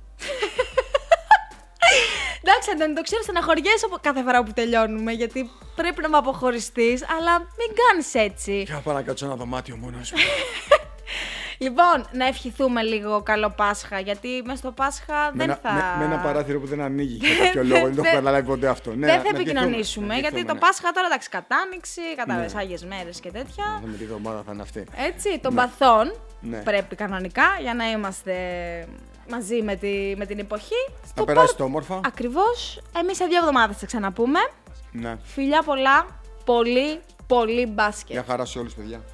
B: Εντάξει, Αντώνη, το ξέρω, στεναχωριέσαι κάθε φορά που τελειώνουμε, γιατί πρέπει να με αποχωριστείς, αλλά μην κάνεις έτσι.
A: Για πάω να κάτσω ένα δωμάτιο μόνος μου.
B: Λοιπόν, να ευχηθούμε λίγο καλό Πάσχα, γιατί μέσα στο Πάσχα δεν
A: με
B: θα...
A: Με, με ένα παράθυρο που δεν ανοίγει για κάποιο λόγο, δεν το έχω καταλάβει ποτέ αυτό. Ναι,
B: δεν θα επικοινωνήσουμε, γιατί
A: ναι.
B: το Πάσχα τώρα, εντάξει, κατάνοιξη, κατάλαβες, ναι. Άγιες μέρες και τέτοια.
A: Να δούμε τι εβδομάδα θα είναι αυτή.
B: Έτσι, των
A: ναι.
B: παθών
A: ναι.
B: πρέπει κανονικά, για να είμαστε μαζί με, τη, με την εποχή.
A: Να περάσει το όμορφα.
B: Ακριβώς. Εμείς σε δύο εβδομάδες θα ξαναπούμε.
A: Ναι.
B: Φιλιά πολλά, πολύ, πολύ μπάσκετ.
A: Γεια χαρά σε όλους, παιδιά.